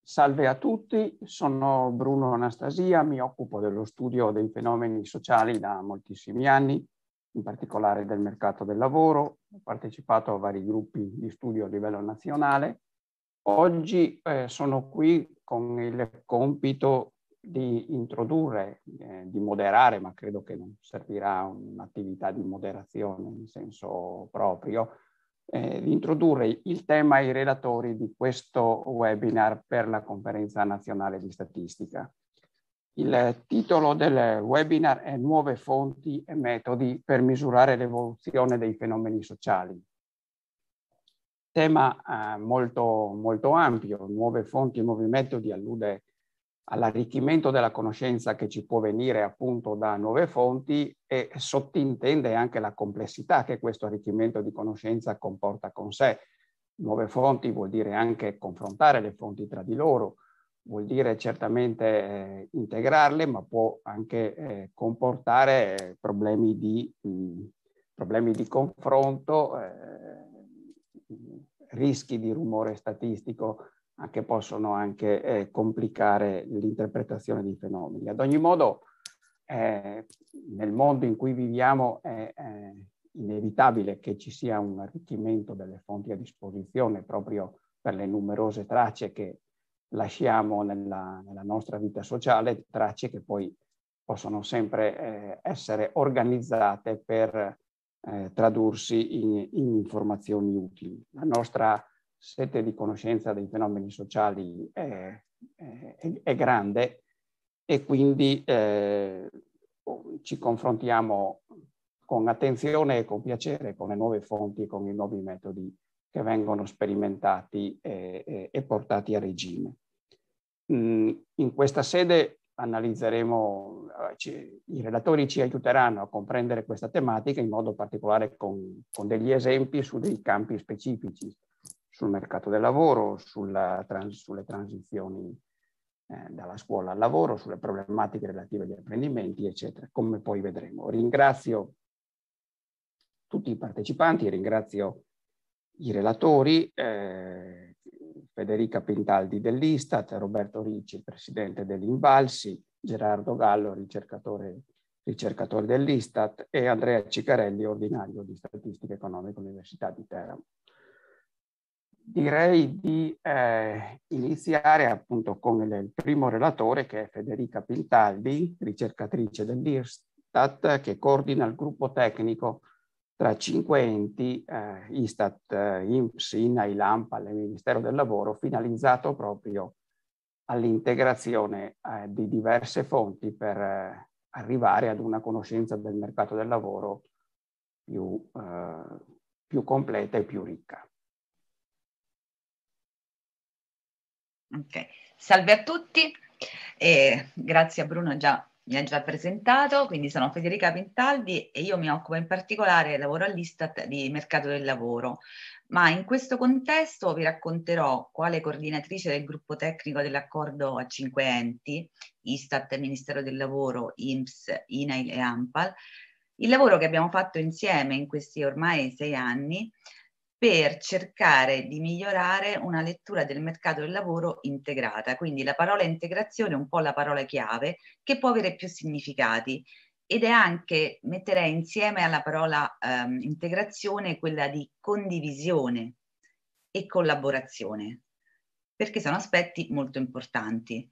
Salve a tutti, sono Bruno Anastasia, mi occupo dello studio dei fenomeni sociali da moltissimi anni, in particolare del mercato del lavoro. Ho partecipato a vari gruppi di studio a livello nazionale. Oggi sono qui con il compito di introdurre, di moderare, ma credo che non servirà un'attività di moderazione in senso proprio, di introdurre il tema ai relatori di questo webinar per la Conferenza Nazionale di Statistica. Il titolo del webinar è Nuove fonti e metodi per misurare l'evoluzione dei fenomeni sociali. Tema molto ampio, nuove fonti e nuovi metodi allude all'arricchimento della conoscenza che ci può venire appunto da nuove fonti e sottintende anche la complessità che questo arricchimento di conoscenza comporta con sé. Nuove fonti vuol dire anche confrontare le fonti tra di loro, vuol dire certamente integrarle, ma può anche comportare problemi di confronto, rischi di rumore statistico che possono anche complicare l'interpretazione dei fenomeni. Ad ogni modo, nel mondo in cui viviamo è inevitabile che ci sia un arricchimento delle fonti a disposizione proprio per le numerose tracce che lasciamo nella nostra vita sociale, tracce che poi possono sempre essere organizzate per tradursi in informazioni utili. La nostra sete di conoscenza dei fenomeni sociali è grande e quindi ci confrontiamo con attenzione e con piacere con le nuove fonti e con i nuovi metodi che vengono sperimentati e portati a regime. In questa sede analizzeremo, i relatori ci aiuteranno a comprendere questa tematica in modo particolare con degli esempi su dei campi specifici, sul mercato del lavoro, sulle transizioni dalla scuola al lavoro, sulle problematiche relative agli apprendimenti, eccetera, come poi vedremo. Ringrazio tutti i partecipanti, ringrazio i relatori, Federica Pintaldi dell'Istat, Roberto Ricci, presidente dell'Invalsi, Gerardo Gallo, ricercatore dell'Istat, e Andrea Ciccarelli, ordinario di Statistica Economica all'Università di Teramo. Direi di iniziare appunto con il primo relatore, che è Federica Pintaldi, ricercatrice dell'Istat, che coordina il gruppo tecnico tra 5 enti, Istat, INPS, INAIL, ANPAL e Ministero del Lavoro, finalizzato proprio all'integrazione di diverse fonti per arrivare ad una conoscenza del mercato del lavoro più completa e più ricca. Ok, salve a tutti, grazie a Bruno, mi ha già presentato. Quindi sono Federica Pintaldi e io mi occupo in particolare, lavoro all'Istat di mercato del lavoro, ma in questo contesto vi racconterò, quale coordinatrice del gruppo tecnico dell'accordo a 5 enti, Istat, Ministero del Lavoro, INPS, INAIL e ANPAL, il lavoro che abbiamo fatto insieme in questi ormai 6 anni per cercare di migliorare una lettura del mercato del lavoro integrata. Quindi la parola integrazione è un po' la parola chiave, che può avere più significati, ed è anche, metterei insieme alla parola integrazione, quella di condivisione e collaborazione, perché sono aspetti molto importanti.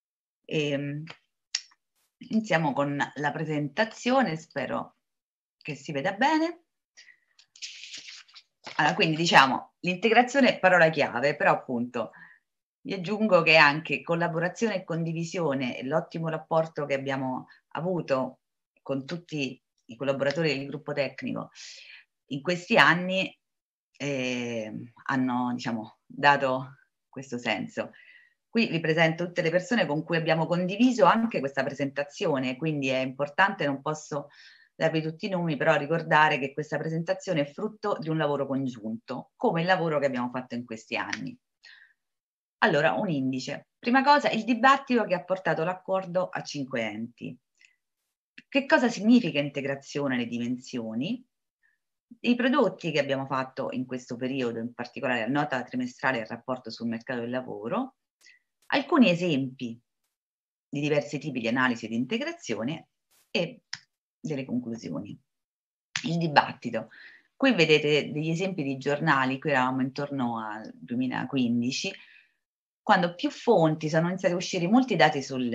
Iniziamo con la presentazione, spero che si veda bene. Allora, quindi diciamo, l'integrazione è parola chiave, però appunto vi aggiungo che anche collaborazione e condivisione e l'ottimo rapporto che abbiamo avuto con tutti i collaboratori del gruppo tecnico in questi anni hanno, diciamo, dato questo senso. Qui vi presento tutte le persone con cui abbiamo condiviso anche questa presentazione, quindi è importante, non posso darvi tutti i nomi, però ricordare che questa presentazione è frutto di un lavoro congiunto, come il lavoro che abbiamo fatto in questi anni. Allora, un indice. Prima cosa, il dibattito che ha portato l'accordo a 5 enti. Che cosa significa integrazione, le dimensioni? I prodotti che abbiamo fatto in questo periodo, in particolare la nota trimestrale e il rapporto sul mercato del lavoro, alcuni esempi di diversi tipi di analisi e di integrazione e delle conclusioni. Il dibattito. Qui vedete degli esempi di giornali, qui eravamo intorno al 2015, quando più fonti sono iniziate a uscire molti dati sul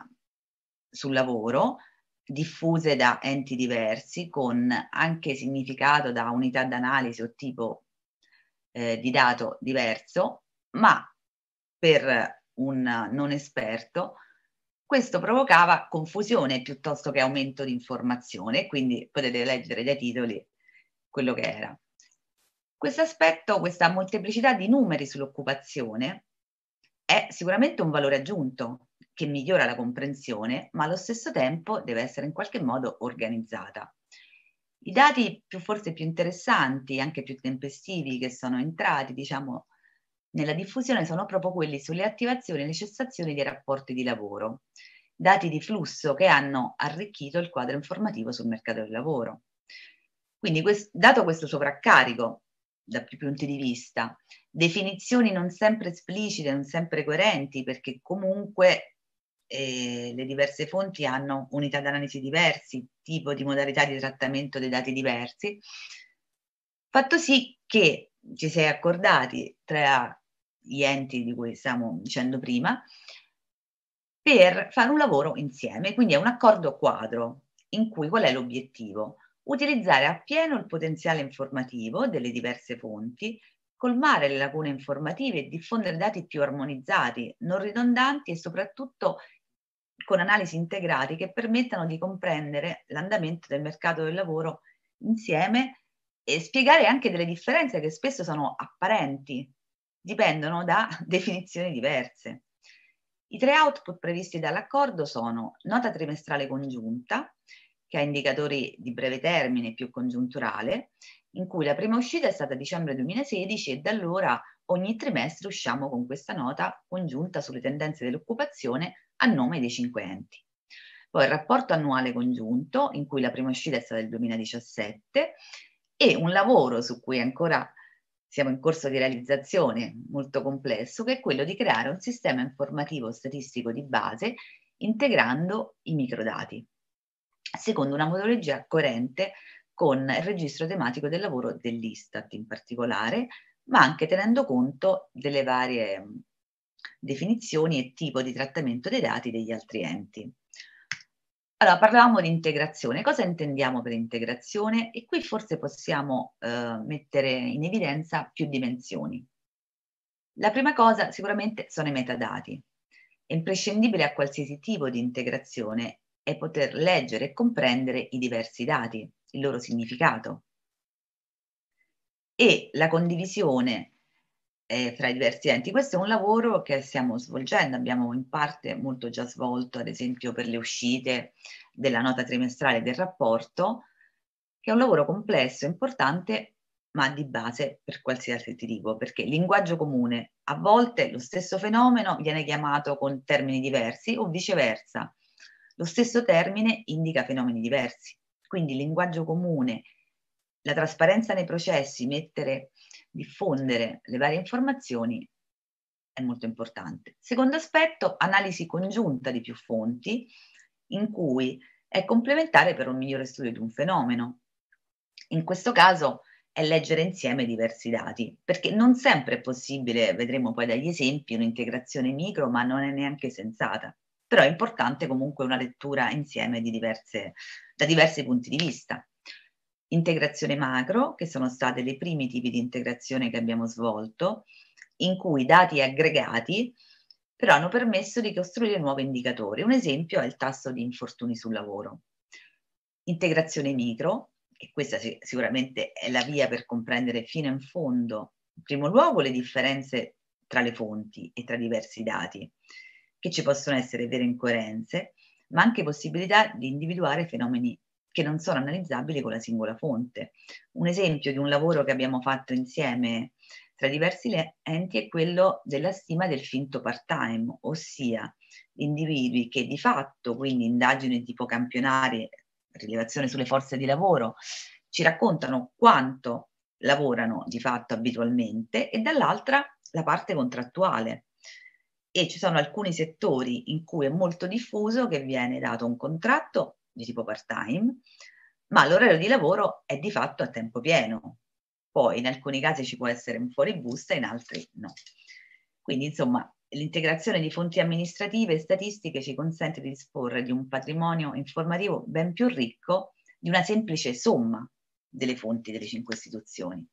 lavoro, diffuse da enti diversi, con anche significato da unità d'analisi o tipo di dato diverso, ma per un non esperto questo provocava confusione piuttosto che aumento di informazione, quindi potete leggere dai titoli quello che era. Questo aspetto, questa molteplicità di numeri sull'occupazione è sicuramente un valore aggiunto che migliora la comprensione, ma allo stesso tempo deve essere in qualche modo organizzata. I dati forse più interessanti, anche più tempestivi, che sono entrati, diciamo, nella diffusione sono proprio quelli sulle attivazioni e le cessazioni dei rapporti di lavoro, dati di flusso che hanno arricchito il quadro informativo sul mercato del lavoro. Quindi, dato questo sovraccarico da più punti di vista, definizioni non sempre esplicite, non sempre coerenti, perché comunque le diverse fonti hanno unità d'analisi diversi, tipo di modalità di trattamento dei dati diversi, fatto sì che ci si è accordati tra gli enti di cui stiamo dicendo prima per fare un lavoro insieme, quindi è un accordo quadro in cui qual è l'obiettivo? Utilizzare appieno il potenziale informativo delle diverse fonti, colmare le lacune informative e diffondere dati più armonizzati, non ridondanti e soprattutto con analisi integrati che permettano di comprendere l'andamento del mercato del lavoro insieme e spiegare anche delle differenze che spesso sono apparenti, dipendono da definizioni diverse. I 3 output previsti dall'accordo sono nota trimestrale congiunta, che ha indicatori di breve termine più congiunturale, in cui la prima uscita è stata a dicembre 2016 e da allora ogni trimestre usciamo con questa nota congiunta sulle tendenze dell'occupazione a nome dei 5 enti. Poi il rapporto annuale congiunto, in cui la prima uscita è stata del 2017, e un lavoro su cui ancora siamo in corso di realizzazione molto complesso, che è quello di creare un sistema informativo statistico di base integrando i microdati, secondo una metodologia coerente con il registro tematico del lavoro dell'Istat in particolare, ma anche tenendo conto delle varie definizioni e tipo di trattamento dei dati degli altri enti. Allora, parlavamo di integrazione. Cosa intendiamo per integrazione? E qui forse possiamo mettere in evidenza più dimensioni. La prima cosa sicuramente sono i metadati. È imprescindibile a qualsiasi tipo di integrazione è poter leggere e comprendere i diversi dati, il loro significato. E la condivisione fra i diversi enti. Questo è un lavoro che stiamo svolgendo, abbiamo in parte molto già svolto, ad esempio per le uscite della nota trimestrale del rapporto, che è un lavoro complesso, importante, ma di base per qualsiasi tipo, perché il linguaggio comune, a volte lo stesso fenomeno viene chiamato con termini diversi o viceversa. Lo stesso termine indica fenomeni diversi. Quindi il linguaggio comune, la trasparenza nei processi, diffondere le varie informazioni è molto importante. Secondo aspetto, analisi congiunta di più fonti, in cui è complementare per un migliore studio di un fenomeno. In questo caso è leggere insieme diversi dati, perché non sempre è possibile, vedremo poi dagli esempi, un'integrazione micro, ma non è neanche sensata. Però è importante comunque una lettura insieme da diversi punti di vista. Integrazione macro, che sono state i primi tipi di integrazione che abbiamo svolto, in cui dati aggregati però hanno permesso di costruire nuovi indicatori. Un esempio è il tasso di infortuni sul lavoro. Integrazione micro, e questa sicuramente è la via per comprendere fino in fondo, in primo luogo, le differenze tra le fonti e tra diversi dati, che ci possono essere vere incoerenze, ma anche possibilità di individuare fenomeni che non sono analizzabili con la singola fonte. Un esempio di un lavoro che abbiamo fatto insieme tra diversi enti è quello della stima del finto part-time, ossia individui che di fatto, quindi indagini tipo campionari, rilevazione sulle forze di lavoro, ci raccontano quanto lavorano di fatto abitualmente, e dall'altra la parte contrattuale. e ci sono alcuni settori in cui è molto diffuso che viene dato un contratto di tipo part-time, ma l'orario di lavoro è di fatto a tempo pieno. Poi in alcuni casi ci può essere un fuoribusta, in altri no. Quindi insomma l'integrazione di fonti amministrative e statistiche ci consente di disporre di un patrimonio informativo ben più ricco di una semplice somma delle fonti delle 5 istituzioni.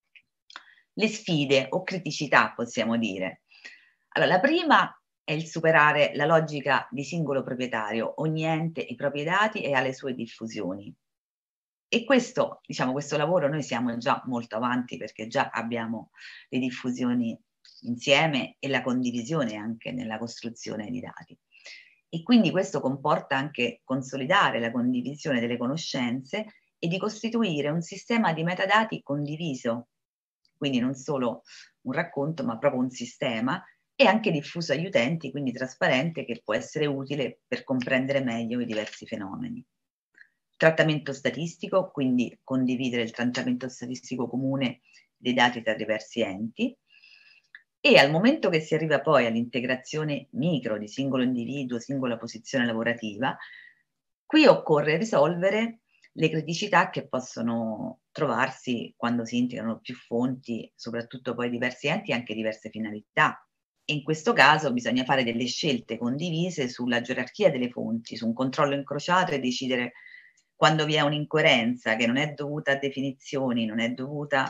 Le sfide o criticità, possiamo dire. Allora, la prima è il superare la logica di singolo proprietario, ogni ente i propri dati e ha le sue diffusioni. E questo, diciamo, questo lavoro noi siamo già molto avanti perché già abbiamo le diffusioni insieme e la condivisione anche nella costruzione di dati. E quindi questo comporta anche consolidare la condivisione delle conoscenze e di costituire un sistema di metadati condiviso, quindi non solo un racconto, ma proprio un sistema, e anche diffuso agli utenti, quindi trasparente, che può essere utile per comprendere meglio i diversi fenomeni. Trattamento statistico, quindi condividere il trattamento statistico comune dei dati tra diversi enti, e al momento che si arriva poi all'integrazione micro di singolo individuo, singola posizione lavorativa, qui occorre risolvere le criticità che possono trovarsi quando si integrano più fonti, soprattutto poi diversi enti e anche diverse finalità. E in questo caso bisogna fare delle scelte condivise sulla gerarchia delle fonti, su un controllo incrociato e decidere quando vi è un'incoerenza che non è dovuta a definizioni, non è dovuta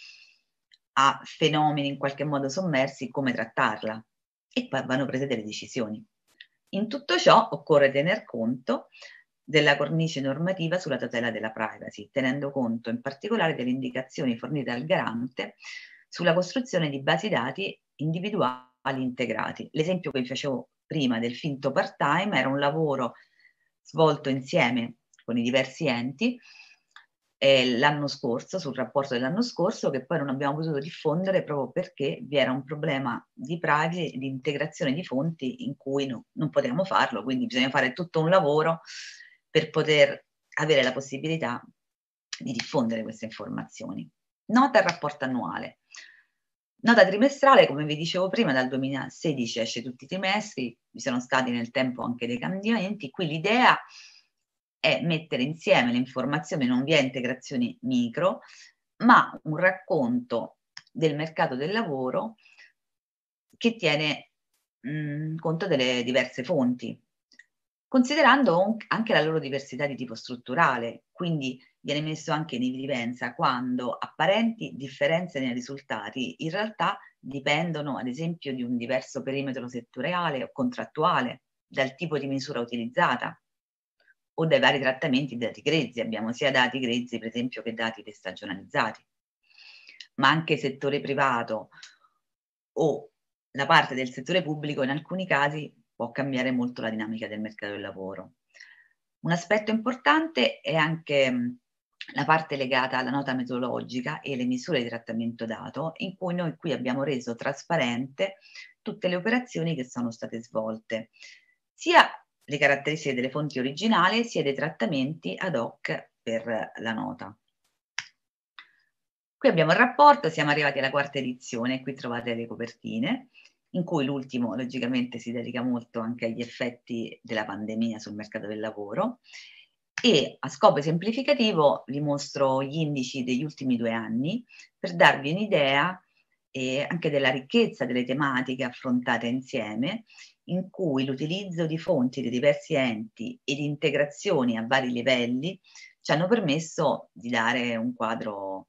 a fenomeni in qualche modo sommersi, come trattarla. E poi vanno prese delle decisioni. In tutto ciò occorre tener conto della cornice normativa sulla tutela della privacy, tenendo conto in particolare delle indicazioni fornite dal garante sulla costruzione di basi dati individuali integrati. L'esempio che vi facevo prima del finto part-time era un lavoro svolto insieme con i diversi enti l'anno scorso, sul rapporto dell'anno scorso, che poi non abbiamo potuto diffondere proprio perché vi era un problema di privacy e di integrazione di fonti in cui non potevamo farlo, quindi bisogna fare tutto un lavoro per poter avere la possibilità di diffondere queste informazioni. Nota al rapporto annuale. Nota trimestrale, come vi dicevo prima, dal 2016 esce tutti i trimestri, vi sono stati nel tempo anche dei cambiamenti. Qui l'idea è mettere insieme le informazioni, non via integrazioni micro, ma un racconto del mercato del lavoro che tiene conto delle diverse fonti, considerando anche la loro diversità di tipo strutturale. Quindi viene messo anche in evidenza quando apparenti differenze nei risultati in realtà dipendono, ad esempio, di un diverso perimetro settoriale o contrattuale, dal tipo di misura utilizzata o dai vari trattamenti di dati grezzi. Abbiamo sia dati grezzi, per esempio, che dati destagionalizzati. Ma anche settore privato o la parte del settore pubblico in alcuni casi può cambiare molto la dinamica del mercato del lavoro. Un aspetto importante è anche la parte legata alla nota metodologica e le misure di trattamento dato, in cui noi qui abbiamo reso trasparente tutte le operazioni che sono state svolte, sia le caratteristiche delle fonti originali, sia dei trattamenti ad hoc per la nota. Qui abbiamo il rapporto, siamo arrivati alla 4ª edizione, qui trovate le copertine, in cui l'ultimo logicamente si dedica molto anche agli effetti della pandemia sul mercato del lavoro, e a scopo esemplificativo vi mostro gli indici degli ultimi 2 anni per darvi un'idea anche della ricchezza delle tematiche affrontate insieme, in cui l'utilizzo di fonti di diversi enti e di integrazioni a vari livelli ci hanno permesso di dare un quadro,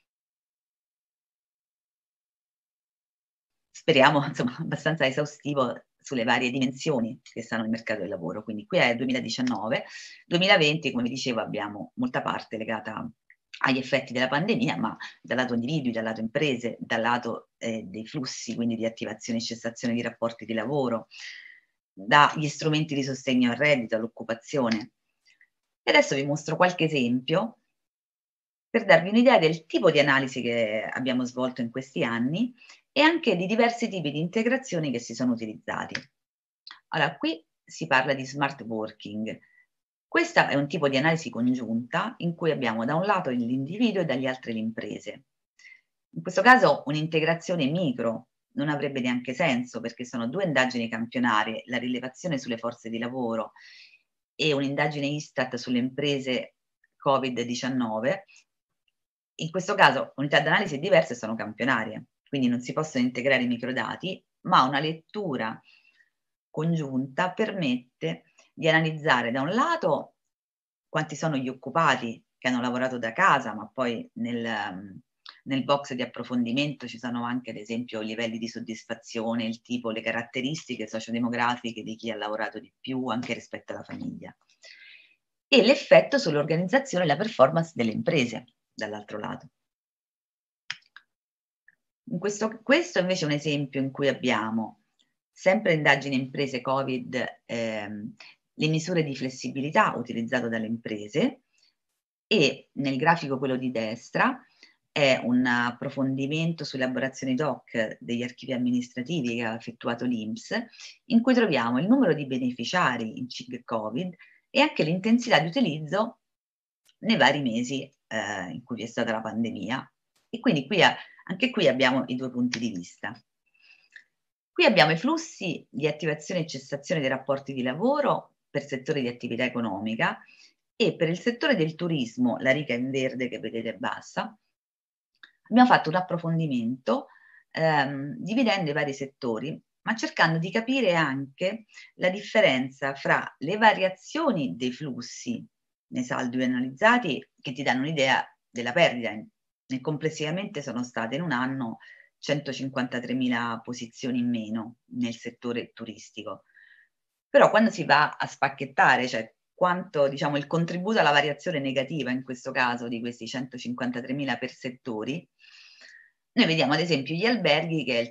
speriamo, insomma, abbastanza esaustivo sulle varie dimensioni che stanno nel mercato del lavoro. Quindi qui è il 2019, 2020, come vi dicevo, abbiamo molta parte legata agli effetti della pandemia, ma dal lato individui, dal lato imprese, dal lato dei flussi, quindi di attivazione e cessazione di rapporti di lavoro, dagli strumenti di sostegno al reddito, all'occupazione. E adesso vi mostro qualche esempio per darvi un'idea del tipo di analisi che abbiamo svolto in questi anni e anche di diversi tipi di integrazioni che si sono utilizzati. Allora, qui si parla di smart working. Questa è un tipo di analisi congiunta in cui abbiamo da un lato l'individuo e dagli altri le imprese. In questo caso un'integrazione micro non avrebbe neanche senso, perché sono due indagini campionarie, la rilevazione sulle forze di lavoro e un'indagine Istat sulle imprese Covid-19. In questo caso unità d'analisi diverse sono campionarie, quindi non si possono integrare i microdati, ma una lettura congiunta permette di analizzare da un lato quanti sono gli occupati che hanno lavorato da casa, ma poi nel box di approfondimento ci sono anche ad esempio i livelli di soddisfazione, il tipo, le caratteristiche sociodemografiche di chi ha lavorato di più anche rispetto alla famiglia, e l'effetto sull'organizzazione e la performance delle imprese dall'altro lato. Questo invece è un esempio in cui abbiamo sempre indagini imprese Covid, le misure di flessibilità utilizzate dalle imprese, e nel grafico quello di destra è un approfondimento sulle elaborazioni doc degli archivi amministrativi che ha effettuato l'INPS, in cui troviamo il numero di beneficiari in CIG Covid e anche l'intensità di utilizzo nei vari mesi in cui vi è stata la pandemia. E quindi anche qui abbiamo i due punti di vista. Qui abbiamo i flussi di attivazione e cessazione dei rapporti di lavoro per settore di attività economica, e per il settore del turismo, la riga in verde che vedete bassa, abbiamo fatto un approfondimento dividendo i vari settori, ma cercando di capire anche la differenza fra le variazioni dei flussi nei saldi analizzati, che ti danno un'idea della perdita. Complessivamente sono state in un anno 153.000 posizioni in meno nel settore turistico. Però quando si va a spacchettare, cioè quanto, diciamo, il contributo alla variazione negativa in questo caso di questi 153.000 per settori, noi vediamo ad esempio gli alberghi che è il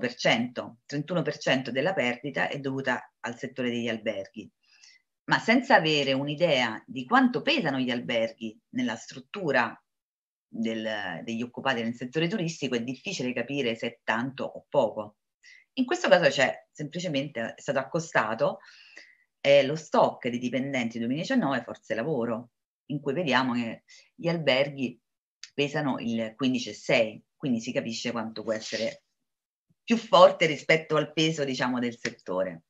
31% della perdita è dovuta al settore degli alberghi, ma senza avere un'idea di quanto pesano gli alberghi nella struttura degli occupati nel settore turistico è difficile capire se è tanto o poco. In questo caso semplicemente è stato accostato lo stock di dipendenti 2019 forze lavoro, in cui vediamo che gli alberghi pesano il 15,6, quindi si capisce quanto può essere più forte rispetto al peso, diciamo, del settore.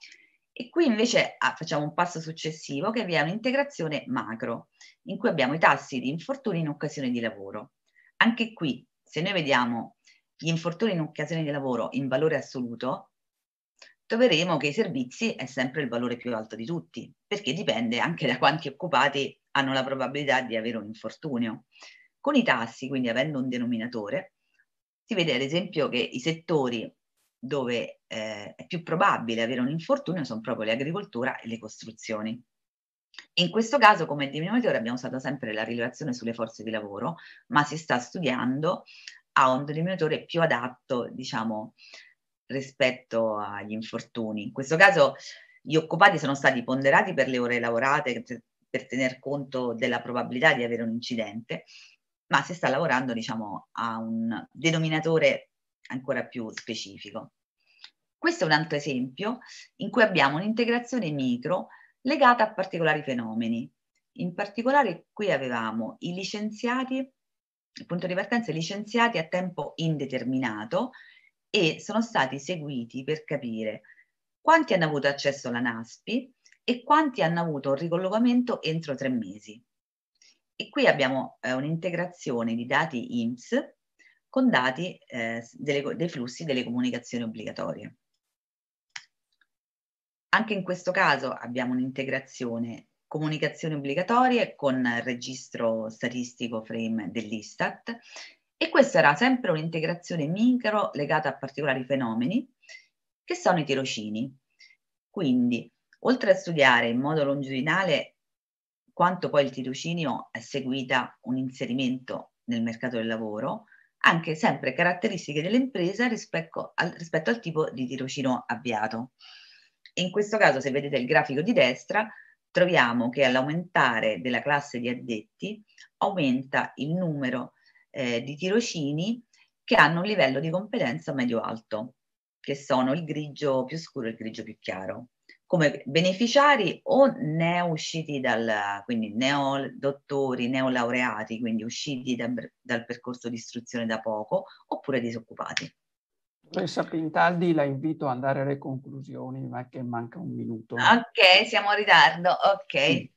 E qui invece facciamo un passo successivo, che è un'integrazione macro, in cui abbiamo i tassi di infortuni in occasione di lavoro. Anche qui, se noi vediamo gli infortuni in occasione di lavoro in valore assoluto, troveremo che i servizi è sempre il valore più alto di tutti, perché dipende anche da quanti occupati hanno la probabilità di avere un infortunio. Con i tassi, quindi avendo un denominatore, si vede ad esempio che i settori dove è più probabile avere un infortunio sono proprio l'agricoltura e le costruzioni. In questo caso, come denominatore, abbiamo usato sempre la rilevazione sulle forze di lavoro, ma si sta studiando a un denominatore più adatto, diciamo, rispetto agli infortuni. In questo caso gli occupati sono stati ponderati per le ore lavorate per tener conto della probabilità di avere un incidente, ma si sta lavorando, diciamo, a un denominatore ancora più specifico. Questo è un altro esempio in cui abbiamo un'integrazione micro legata a particolari fenomeni. In particolare qui avevamo i licenziati, il punto di partenza, i licenziati a tempo indeterminato, e sono stati seguiti per capire quanti hanno avuto accesso alla NASPI e quanti hanno avuto un ricollocamento entro 3 mesi. E qui abbiamo un'integrazione di dati INPS con dati dei flussi delle comunicazioni obbligatorie. Anche in questo caso abbiamo un'integrazione comunicazioni obbligatorie con il registro statistico frame dell'Istat, e questa era sempre un'integrazione micro legata a particolari fenomeni che sono i tirocini. Quindi, oltre a studiare in modo longitudinale quanto poi il tirocinio è seguita un inserimento nel mercato del lavoro, anche sempre caratteristiche dell'impresa rispetto al tipo di tirocinio avviato. In questo caso, se vedete il grafico di destra, troviamo che all'aumentare della classe di addetti aumenta il numero di tirocini che hanno un livello di competenza medio-alto, che sono il grigio più scuro e il grigio più chiaro, come beneficiari o neousciti quindi neodottori, neolaureati, quindi usciti dal percorso di istruzione da poco, oppure disoccupati. Dottoressa Pintaldi, la invito ad andare alle conclusioni, ma che manca un minuto. Ok, siamo in ritardo, ok.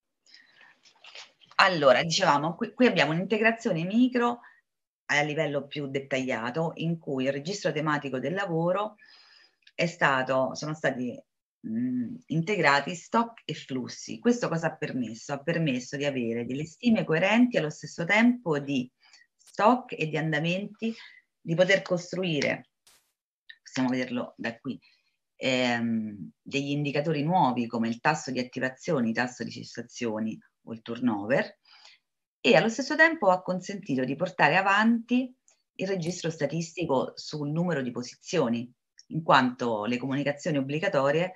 Allora, dicevamo, qui abbiamo un'integrazione micro a livello più dettagliato, in cui il registro tematico del lavoro sono stati integrati stock e flussi. Questo cosa ha permesso? Ha permesso di avere delle stime coerenti allo stesso tempo di stock e di andamenti, di poter costruire, possiamo vederlo da qui, degli indicatori nuovi come il tasso di attivazioni, il tasso di cessazioni o il turnover, e allo stesso tempo ha consentito di portare avanti il registro statistico sul numero di posizioni, in quanto le comunicazioni obbligatorie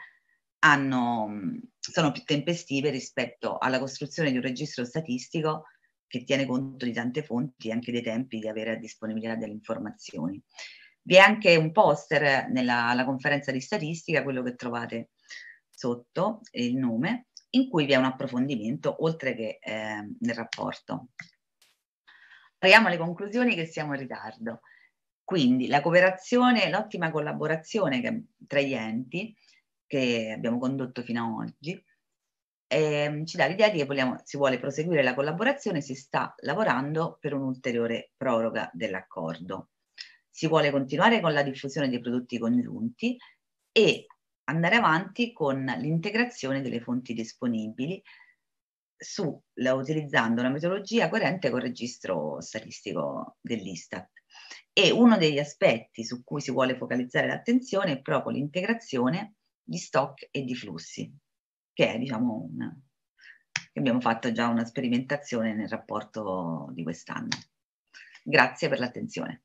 sono più tempestive rispetto alla costruzione di un registro statistico che tiene conto di tante fonti e anche dei tempi di avere a disponibilità delle informazioni. Vi è anche un poster alla conferenza di statistica, quello che trovate sotto il nome, in cui vi è un approfondimento oltre che nel rapporto. Arriviamo alle conclusioni che siamo in ritardo. Quindi la cooperazione, l'ottima collaborazione tra gli enti che abbiamo condotto fino ad oggi ci dà l'idea di che si vuole proseguire la collaborazione, si sta lavorando per un'ulteriore proroga dell'accordo. Si vuole continuare con la diffusione dei prodotti congiunti e andare avanti con l'integrazione delle fonti disponibili utilizzando una metodologia coerente col registro statistico dell'Istat. E uno degli aspetti su cui si vuole focalizzare l'attenzione è proprio l'integrazione di stock e di flussi, che è, diciamo, che abbiamo fatto già una sperimentazione nel rapporto di quest'anno. Grazie per l'attenzione.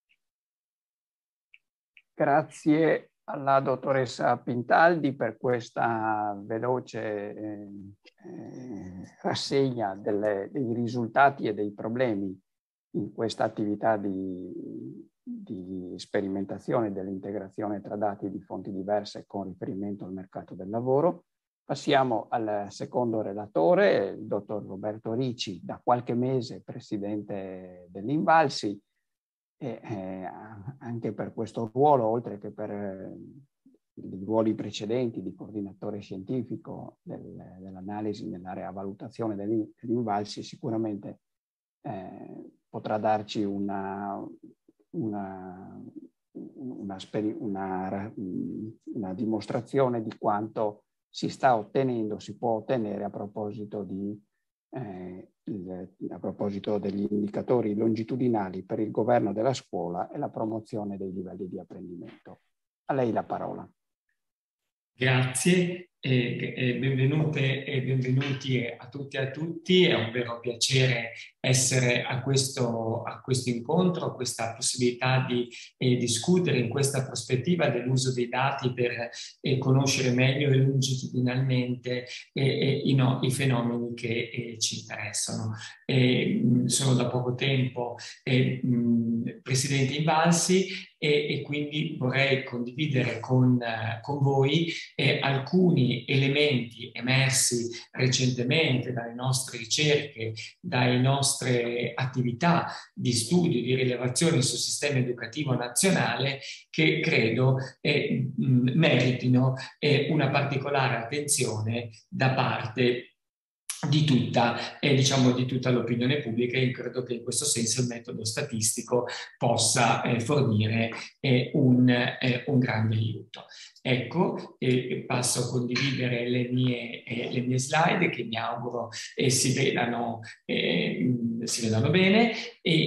Grazie alla dottoressa Pintaldi per questa veloce rassegna dei risultati e dei problemi in questa attività di sperimentazione dell'integrazione tra dati di fonti diverse con riferimento al mercato del lavoro. Passiamo al secondo relatore, il dottor Roberto Ricci, da qualche mese presidente dell'Invalsi, e anche per questo ruolo, oltre che per i ruoli precedenti di coordinatore scientifico dell'analisi nell'area valutazione dell'Invalsi, sicuramente potrà darci una dimostrazione di quanto si sta ottenendo, si può ottenere a proposito degli indicatori longitudinali per il governo della scuola e la promozione dei livelli di apprendimento. A lei la parola. Grazie e benvenute e benvenuti a tutti e a tutti. È un vero piacere essere a questo incontro, a questa possibilità di discutere in questa prospettiva dell'uso dei dati per conoscere meglio e longitudinalmente i fenomeni che ci interessano. Sono da poco tempo presidente Invalsi e quindi vorrei condividere con voi alcuni elementi emersi recentemente dalle nostre ricerche, dalle nostre attività di studio, di rilevazione sul sistema educativo nazionale, che credo meritino una particolare attenzione da parte di tutta l'opinione pubblica, e credo che in questo senso il metodo statistico possa fornire un grande aiuto. Ecco, passo a condividere le mie slide, che mi auguro si vedano bene.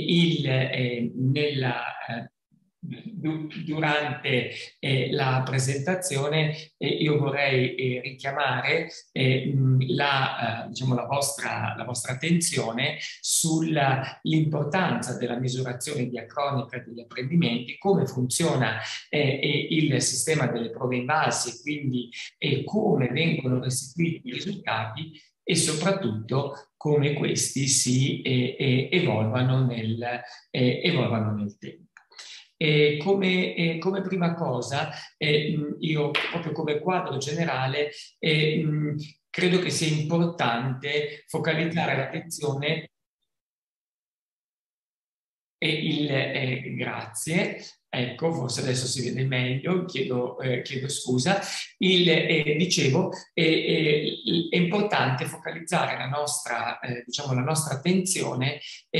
Durante la presentazione io vorrei richiamare la vostra attenzione sull'importanza della misurazione diacronica degli apprendimenti, come funziona il sistema delle prove Invalsi e quindi come vengono restituiti i risultati e soprattutto come questi si evolvano nel tempo. Come prima cosa, io proprio come quadro generale credo che sia importante focalizzare l'attenzione Ecco, forse adesso si vede meglio, chiedo scusa. Dicevo, è importante focalizzare la nostra attenzione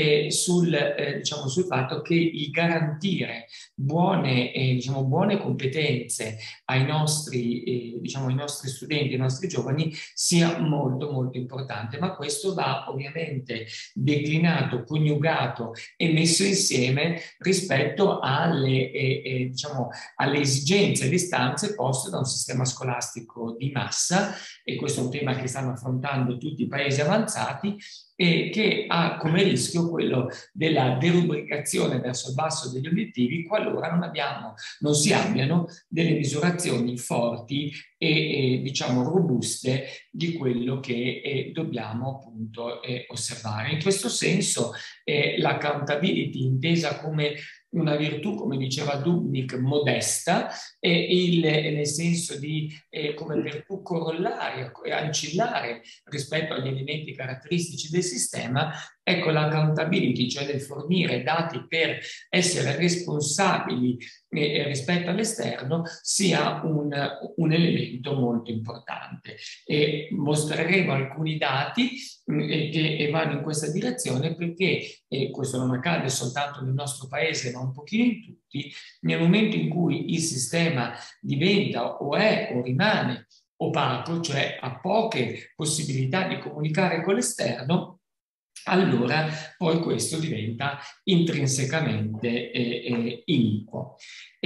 sul fatto che il garantire buone competenze ai nostri studenti, ai nostri giovani, sia molto molto importante, ma questo va ovviamente declinato, coniugato e messo insieme rispetto alle esigenze e le istanze poste da un sistema scolastico di massa, e questo è un tema che stanno affrontando tutti i paesi avanzati, e che ha come rischio quello della derubricazione verso il basso degli obiettivi qualora non si abbiano delle misurazioni forti e robuste di quello che dobbiamo appunto osservare. In questo senso l'accountability, intesa come una virtù, come diceva Dubnik, modesta, nel senso di come virtù corollaria e ancillare rispetto agli elementi caratteristici del sistema. Ecco, l'accountability, cioè del fornire dati per essere responsabili rispetto all'esterno, sia un elemento molto importante. E mostreremo alcuni dati che vanno in questa direzione, perché questo non accade soltanto nel nostro paese, ma un pochino in tutti. Nel momento in cui il sistema diventa o rimane opaco, cioè ha poche possibilità di comunicare con l'esterno, allora poi questo diventa intrinsecamente iniquo.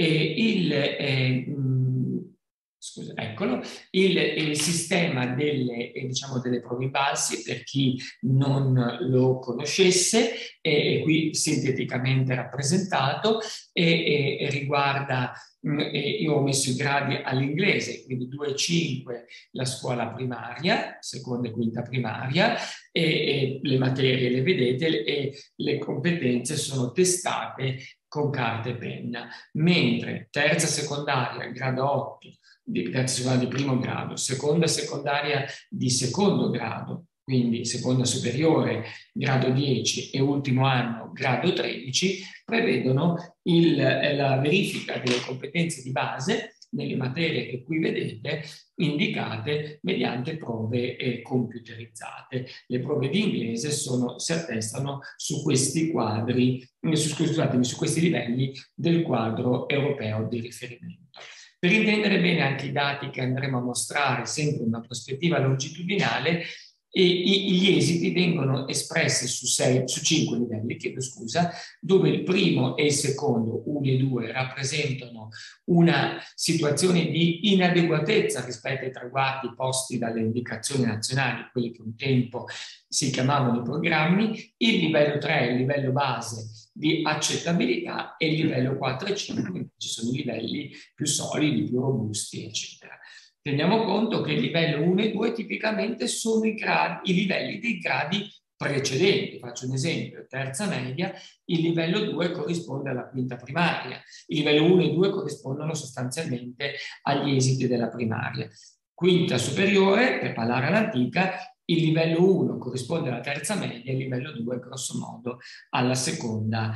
Eccolo, il sistema delle prove Invalsi, per chi non lo conoscesse, è qui sinteticamente rappresentato e riguarda, io ho messo i gradi all'inglese, quindi 2 e 5 la scuola primaria, seconda e quinta primaria, e le materie le vedete e le competenze sono testate con carta e penna, mentre terza secondaria, grado 8, terza secondaria di primo grado, seconda secondaria di secondo grado, quindi seconda superiore, grado 10 e ultimo anno, grado 13, prevedono la verifica delle competenze di base nelle materie che qui vedete, indicate mediante prove computerizzate. Le prove di inglese si attestano su questi quadri, su questi livelli del quadro europeo di riferimento. Per intendere bene anche i dati che andremo a mostrare, sempre in una prospettiva longitudinale, gli esiti vengono espressi su 5 livelli, dove il primo e il secondo, 1 e 2, rappresentano una situazione di inadeguatezza rispetto ai traguardi posti dalle indicazioni nazionali, quelli che un tempo si chiamavano i programmi, il livello 3 è il livello base di accettabilità e il livello 4 e 5 ci sono i livelli più solidi, più robusti, eccetera. Teniamo conto che il livello 1 e 2 tipicamente sono i livelli dei gradi precedenti. Faccio un esempio: terza media, il livello 2 corrisponde alla quinta primaria, il livello 1 e 2 corrispondono sostanzialmente agli esiti della primaria. Quinta superiore, per parlare all'antica, il livello 1 corrisponde alla terza media, il livello 2 grosso modo alla seconda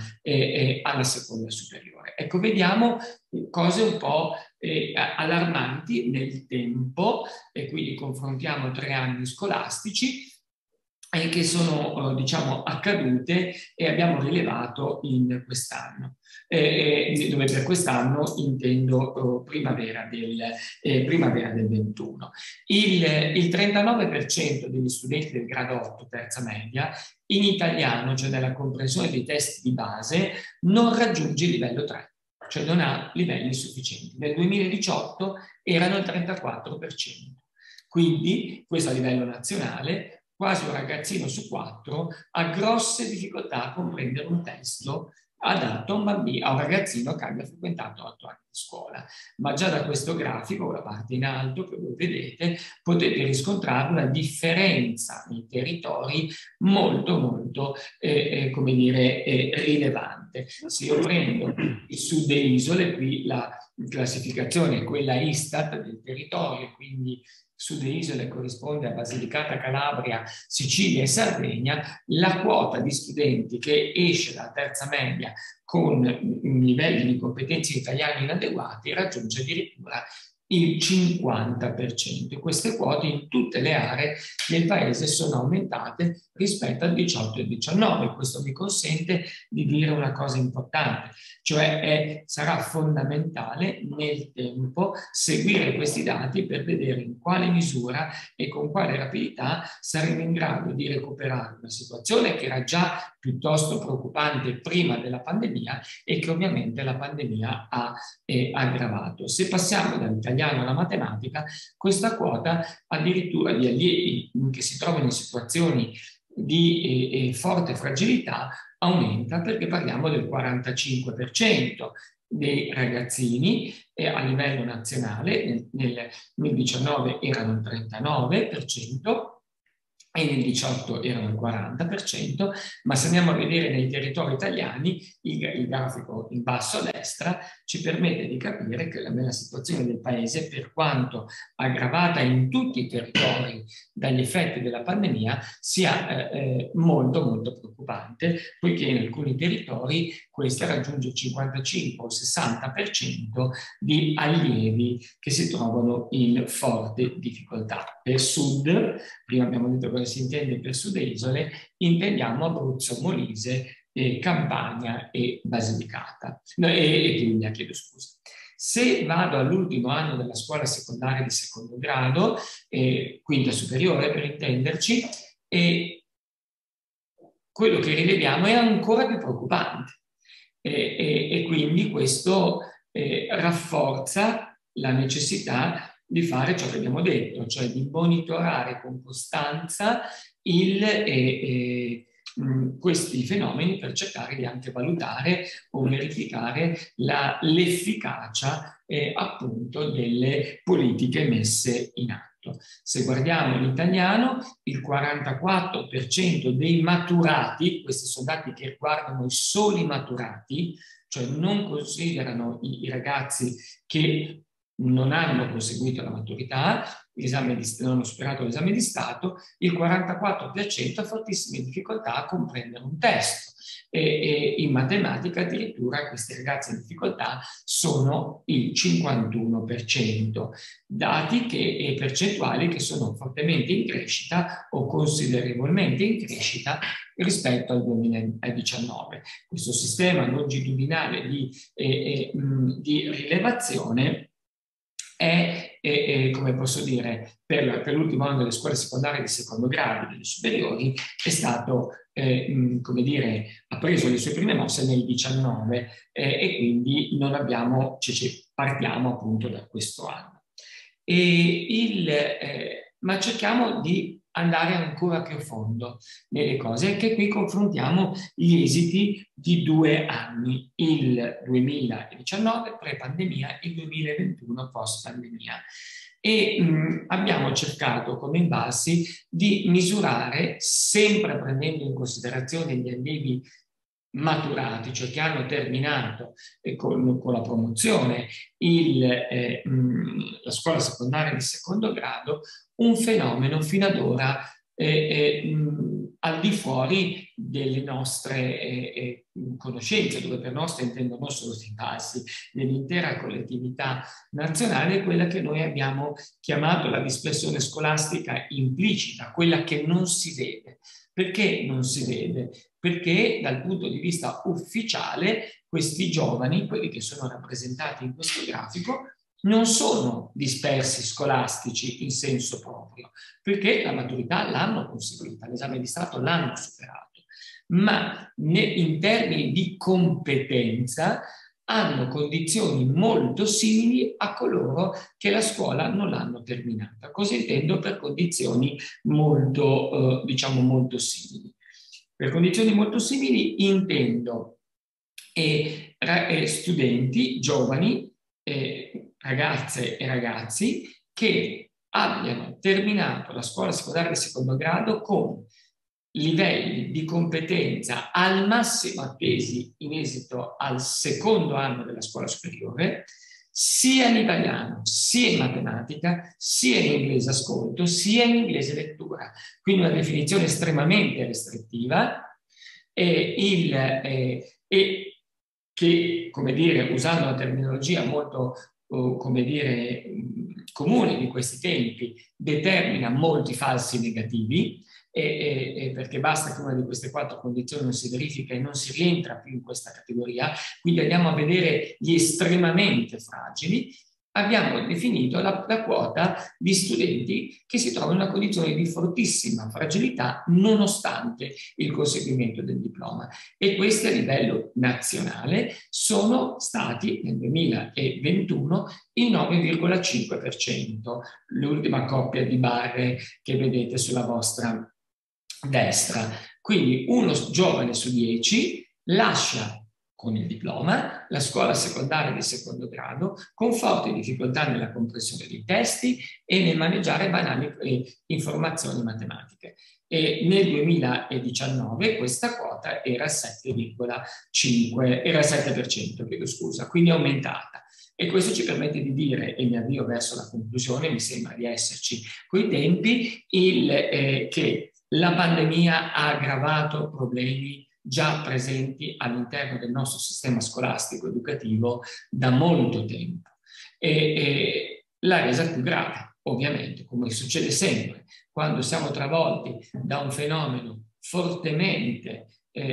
superiore. Ecco, vediamo cose un po' allarmanti nel tempo, e quindi confrontiamo 3 anni scolastici che sono accadute e abbiamo rilevato in quest'anno, dove per quest'anno intendo primavera del 21. Il 39% degli studenti del grado 8, terza media, in italiano, cioè nella comprensione dei test di base, non raggiunge il livello 3, cioè non ha livelli sufficienti. Nel 2018 erano il 34%. Quindi, questo a livello nazionale, quasi un ragazzino su 4 ha grosse difficoltà a comprendere un testo adatto a un ragazzino che abbia frequentato 8 anni di scuola. Ma già da questo grafico, la parte in alto che voi vedete, potete riscontrare una differenza nei territori molto, molto, rilevante. Se io prendo il sud delle isole, qui la classificazione è quella Istat del territorio, quindi sulle isole corrisponde a Basilicata, Calabria, Sicilia e Sardegna, la quota di studenti che esce dalla terza media con livelli di competenze italiane inadeguati raggiunge addirittura il 50%. Queste quote in tutte le aree del paese sono aumentate rispetto al 18 e 19. Questo mi consente di dire una cosa importante, cioè sarà fondamentale nel tempo seguire questi dati per vedere in quale misura e con quale rapidità saremo in grado di recuperare una situazione che era già piuttosto preoccupante prima della pandemia e che ovviamente la pandemia ha aggravato. Se passiamo dall'italiano alla matematica, questa quota addirittura di allievi che si trovano in situazioni di forte fragilità aumenta, perché parliamo del 45% dei ragazzini a livello nazionale, nel 2019 erano il 39%, e nel 18 erano il 40%, ma se andiamo a vedere nei territori italiani, il grafico in basso a destra ci permette di capire che la situazione del paese, per quanto aggravata in tutti i territori dagli effetti della pandemia, sia molto molto preoccupante, poiché in alcuni territori questa raggiunge il 55 o 60% di allievi che si trovano in forte difficoltà. Per sud, prima abbiamo detto cosa si intende per sud e isole, intendiamo Abruzzo, Molise, Campania e Basilicata, e Puglia, chiedo scusa. Se vado all'ultimo anno della scuola secondaria di secondo grado, quinta superiore per intenderci, quello che rileviamo è ancora più preoccupante. E quindi questo rafforza la necessità di fare ciò che abbiamo detto, cioè di monitorare con costanza questi fenomeni per cercare di anche valutare o verificare l'efficacia appunto delle politiche messe in atto. Se guardiamo l'italiano, il 44% dei maturati, questi sono dati che riguardano i soli maturati, cioè non considerano i ragazzi che non hanno conseguito la maturità, non hanno superato l'esame di Stato, il 44% ha fortissime difficoltà a comprendere un testo. E in matematica addirittura questi ragazzi in difficoltà sono il 51%, dati e percentuali che sono fortemente in crescita o considerevolmente in crescita rispetto al 2019. Questo sistema longitudinale di rilevazione come posso dire, per l'ultimo anno delle scuole secondarie di secondo grado, delle superiori, è stato, come dire, ha preso le sue prime mosse nel 19 e quindi non abbiamo, partiamo appunto da questo anno. Ma cerchiamo di andare ancora più a fondo nelle cose, che qui confrontiamo gli esiti di 2 anni, il 2019 pre-pandemia, il 2021 post-pandemia. E abbiamo cercato come invalsi di misurare, sempre prendendo in considerazione gli allievi maturati, cioè che hanno terminato con la promozione la scuola secondaria di secondo grado, un fenomeno fino ad ora al di fuori delle nostre conoscenze, dove per nostra intendo non solo Stivassi, dell'intera collettività nazionale, quella che noi abbiamo chiamato la dispersione scolastica implicita, quella che non si vede. Perché non si vede? Perché dal punto di vista ufficiale questi giovani, quelli che sono rappresentati in questo grafico, non sono dispersi scolastici in senso proprio, perché la maturità l'hanno conseguita, l'esame di Stato l'hanno superato, ma in termini di competenza hanno condizioni molto simili a coloro che la scuola non l'hanno terminata. Cosa intendo per condizioni molto, diciamo, molto simili? Per condizioni molto simili intendo studenti, giovani, ragazze e ragazzi che abbiano terminato la scuola secondaria di secondo grado con livelli di competenza al massimo attesi in esito al secondo anno della scuola superiore, sia in italiano, sia in matematica, sia in inglese ascolto, sia in inglese lettura. Quindi una definizione estremamente restrittiva e che, come dire, usando una terminologia molto, come dire, comune di questi tempi, determina molti falsi negativi, perché basta che una di queste 4 condizioni non si verifica e non si rientra più in questa categoria, quindi andiamo a vedere gli estremamente fragili. Abbiamo definito la quota di studenti che si trovano in una condizione di fortissima fragilità nonostante il conseguimento del diploma, e questi a livello nazionale sono stati nel 2021 il 9,5%, l'ultima coppia di barre che vedete sulla vostra destra. Quindi uno giovane su 10 lascia con il diploma la scuola secondaria di secondo grado con forti difficoltà nella comprensione dei testi e nel maneggiare banali informazioni matematiche. E nel 2019 questa quota era 7,5%, era 7%, chiedo scusa, quindi è aumentata. E questo ci permette di dire, e mi avvio verso la conclusione, mi sembra di esserci coi tempi, che la pandemia ha aggravato problemi già presenti all'interno del nostro sistema scolastico educativo da molto tempo e l'ha resa più grave, ovviamente, come succede sempre quando siamo travolti da un fenomeno fortemente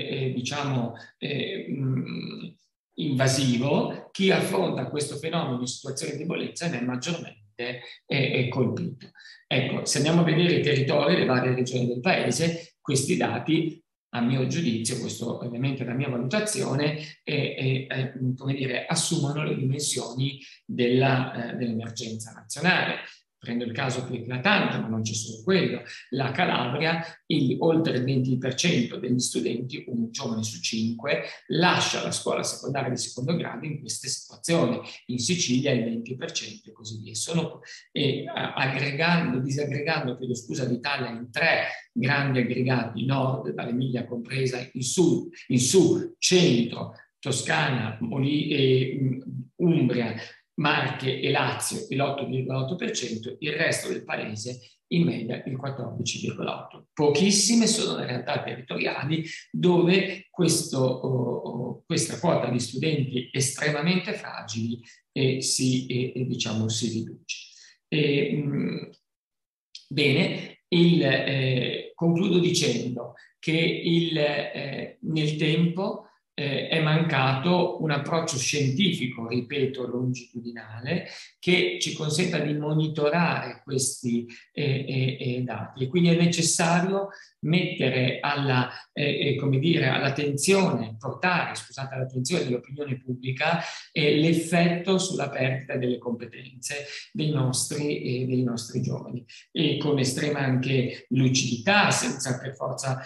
invasivo. Chi affronta questo fenomeno in situazioni di debolezza ne è maggiormente colpito. Ecco, se andiamo a vedere i territori, le varie regioni del paese, questi dati, a mio giudizio, questo ovviamente è la mia valutazione, come dire, assumono le dimensioni dell'emergenza nazionale. Prendo il caso più eclatante, ma non c'è solo quello, la Calabria, oltre il 20% degli studenti, un giovane su 5, lascia la scuola secondaria di secondo grado in queste situazioni. In Sicilia il 20% e così via. Sono disaggregando, l'Italia in 3 grandi aggregati: nord, dall'Emilia compresa, il sud, centro, Toscana, Umbria, Marche e Lazio il 8,8%, il resto del paese in media il 14,8%. Pochissime sono le realtà territoriali dove questa quota di studenti estremamente fragili si riduce. Bene, concludo dicendo che nel tempo è mancato un approccio scientifico, ripeto, longitudinale, che ci consenta di monitorare questi dati, e quindi è necessario mettere all'attenzione, portare all'attenzione dell'opinione pubblica l'effetto sulla perdita delle competenze dei nostri giovani, e con estrema anche lucidità, senza per forza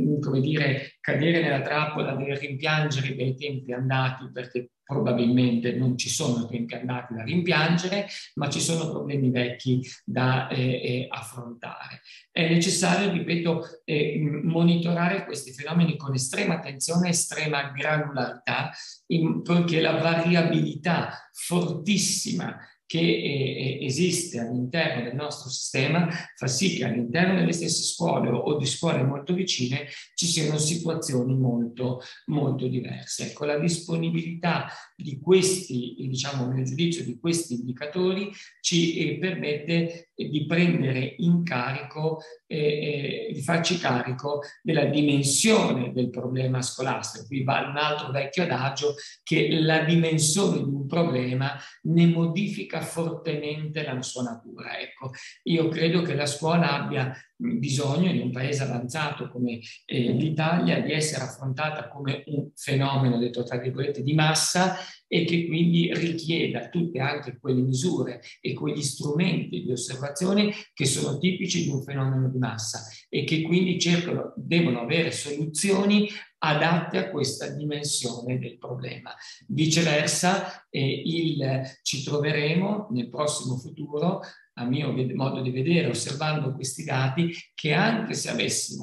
cadere nella trappola del rimpiangere dei tempi andati, perché probabilmente non ci sono tempi andati da rimpiangere, ma ci sono problemi vecchi da affrontare. È necessario, ripeto, monitorare questi fenomeni con estrema attenzione, estrema granularità, perché la variabilità fortissima che esiste all'interno del nostro sistema fa sì che all'interno delle stesse scuole o di scuole molto vicine ci siano situazioni molto, molto diverse. Ecco, la disponibilità di questi, a mio giudizio, di questi indicatori ci permette di prendere in carico, di farci carico della dimensione del problema scolastico. Qui va un altro vecchio adagio, che la dimensione di un problema ne modifica fortemente la sua natura. Ecco, io credo che la scuola abbia bisogno, in un paese avanzato come l'Italia, di essere affrontata come un fenomeno, detto tra virgolette, di massa, e che quindi richieda tutte anche quelle misure e quegli strumenti di osservazione che sono tipici di un fenomeno di massa, e che quindi devono avere soluzioni adatte a questa dimensione del problema. Viceversa, ci troveremo nel prossimo futuro, a mio modo di vedere, osservando questi dati, che anche se avessimo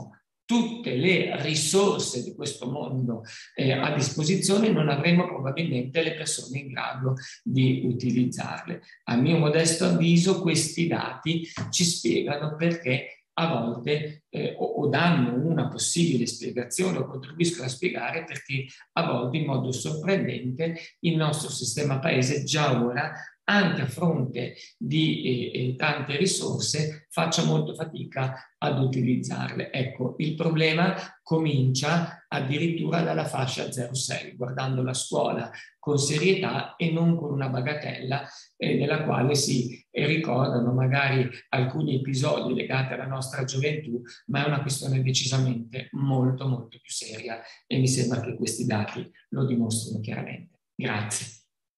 tutte le risorse di questo mondo a disposizione, non avremo probabilmente le persone in grado di utilizzarle. A mio modesto avviso questi dati ci spiegano perché a volte o danno una possibile spiegazione o contribuiscono a spiegare perché a volte in modo sorprendente il nostro sistema paese già ora, anche a fronte di tante risorse, faccia molto fatica ad utilizzarle. Ecco, il problema comincia addirittura dalla fascia 0-6, guardando la scuola con serietà e non con una bagatella nella quale si ricordano magari alcuni episodi legati alla nostra gioventù, ma è una questione decisamente molto molto più seria e mi sembra che questi dati lo dimostrino chiaramente. Grazie.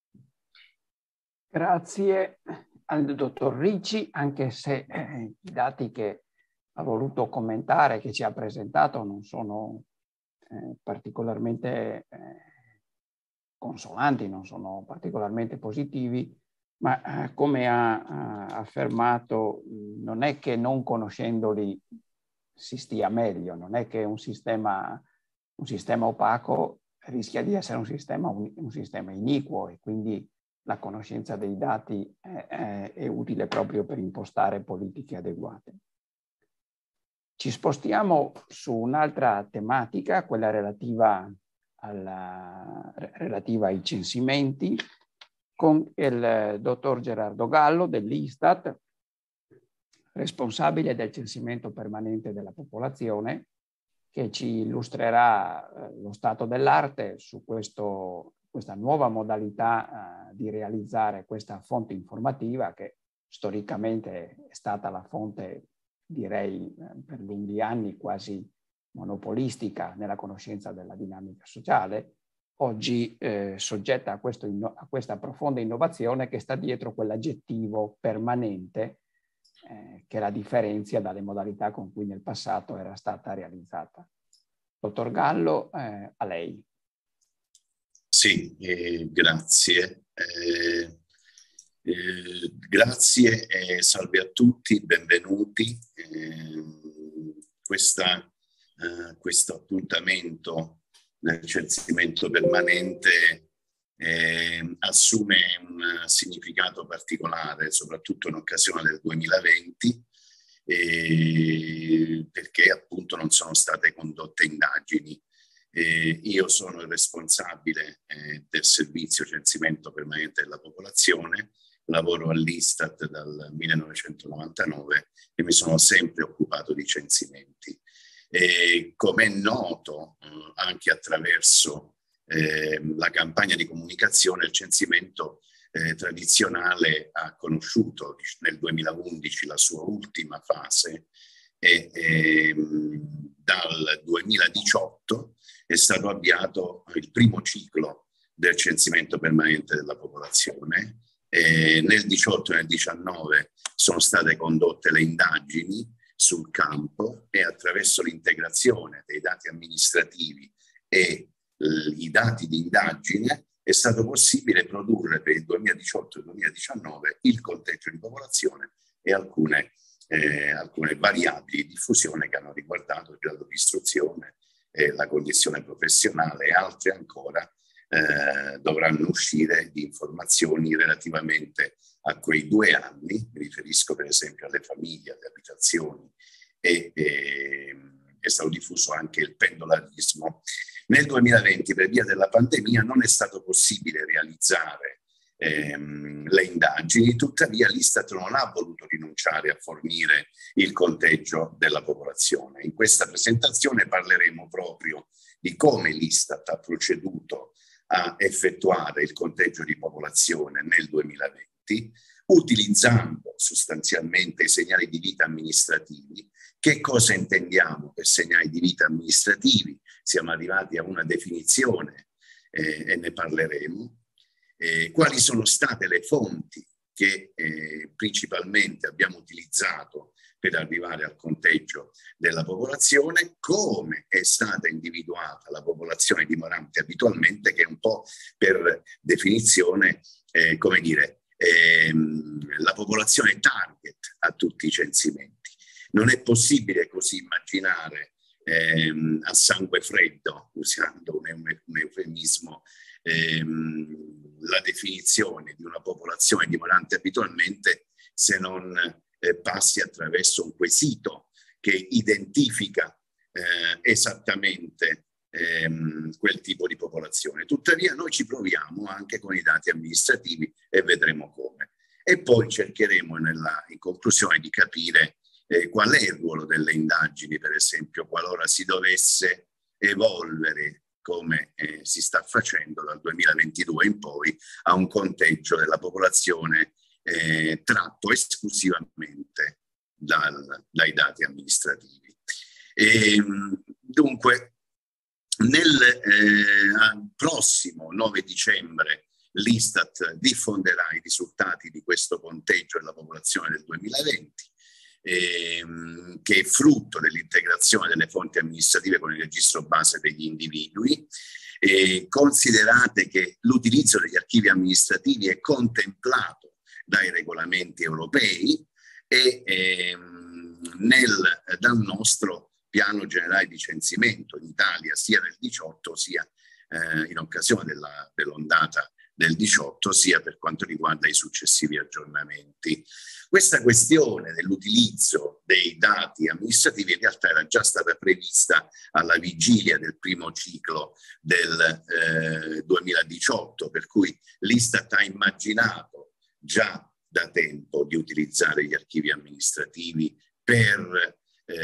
Grazie al dottor Ricci, anche se i dati che ha voluto commentare, che ci ha presentato, non sono particolarmente consolanti, non sono particolarmente positivi, ma come ha affermato, non è che non conoscendoli si stia meglio, non è che un sistema opaco rischia di essere un sistema iniquo, e quindi la conoscenza dei dati è utile proprio per impostare politiche adeguate. Ci spostiamo su un'altra tematica, quella relativa ai censimenti, con il dottor Gerardo Gallo dell'Istat, responsabile del censimento permanente della popolazione, che ci illustrerà lo stato dell'arte su questa nuova modalità di realizzare questa fonte informativa, che storicamente è stata la fonte, direi, per lunghi anni quasi monopolistica nella conoscenza della dinamica sociale, oggi soggetta a questa profonda innovazione che sta dietro quell'aggettivo permanente che la differenzia dalle modalità con cui nel passato era stata realizzata. Dottor Gallo, a lei. Sì, grazie. Grazie e salve a tutti, benvenuti. Questo appuntamento del censimento permanente assume un significato particolare, soprattutto in occasione del 2020, perché appunto non sono state condotte indagini. Io sono il responsabile del servizio censimento permanente della popolazione, lavoro all'Istat dal 1999 e mi sono sempre occupato di censimenti. Come è noto, anche attraverso la campagna di comunicazione, il censimento tradizionale ha conosciuto nel 2011 la sua ultima fase e dal 2018 è stato avviato il primo ciclo del censimento permanente della popolazione. Nel 18 e nel 19 sono state condotte le indagini sul campo e attraverso l'integrazione dei dati amministrativi e i dati di indagine è stato possibile produrre per il 2018 e il 2019 il conteggio di popolazione e alcune variabili di diffusione che hanno riguardato il grado di istruzione, la condizione professionale, e altre ancora dovranno uscire di informazioni relativamente a quei 2 anni. Mi riferisco per esempio alle famiglie, alle abitazioni, e è stato diffuso anche il pendolarismo. Nel 2020, per via della pandemia, non è stato possibile realizzare le indagini, tuttavia l'Istat non ha voluto rinunciare a fornire il conteggio della popolazione. In questa presentazione parleremo proprio di come l'Istat ha proceduto a effettuare il conteggio di popolazione nel 2020, utilizzando sostanzialmente i segnali di vita amministrativi. Che cosa intendiamo per segnali di vita amministrativi? Siamo arrivati a una definizione e ne parleremo. Quali sono state le fonti che principalmente abbiamo utilizzato per arrivare al conteggio della popolazione, come è stata individuata la popolazione dimorante abitualmente, che è un po' per definizione, come dire, la popolazione target a tutti i censimenti. Non è possibile così immaginare a sangue freddo, usando un eufemismo, la definizione di una popolazione dimorante abitualmente, se non passi attraverso un quesito che identifica esattamente quel tipo di popolazione. Tuttavia noi ci proviamo anche con i dati amministrativi e vedremo come. E poi cercheremo in conclusione di capire qual è il ruolo delle indagini, per esempio, qualora si dovesse evolvere, come si sta facendo dal 2022 in poi, a un conteggio della popolazione tratto esclusivamente dai dati amministrativi. Dunque, nel prossimo 9 dicembre l'Istat diffonderà i risultati di questo conteggio della popolazione del 2020, che è frutto dell'integrazione delle fonti amministrative con il registro base degli individui. Considerate che l'utilizzo degli archivi amministrativi è contemplato dai regolamenti europei e dal nostro piano generale di censimento in Italia, sia nel 18 sia in occasione dell'ondata del 18, sia per quanto riguarda i successivi aggiornamenti. Questa questione dell'utilizzo dei dati amministrativi in realtà era già stata prevista alla vigilia del primo ciclo del 2018, per cui l'Istat ha immaginato già da tempo di utilizzare gli archivi amministrativi per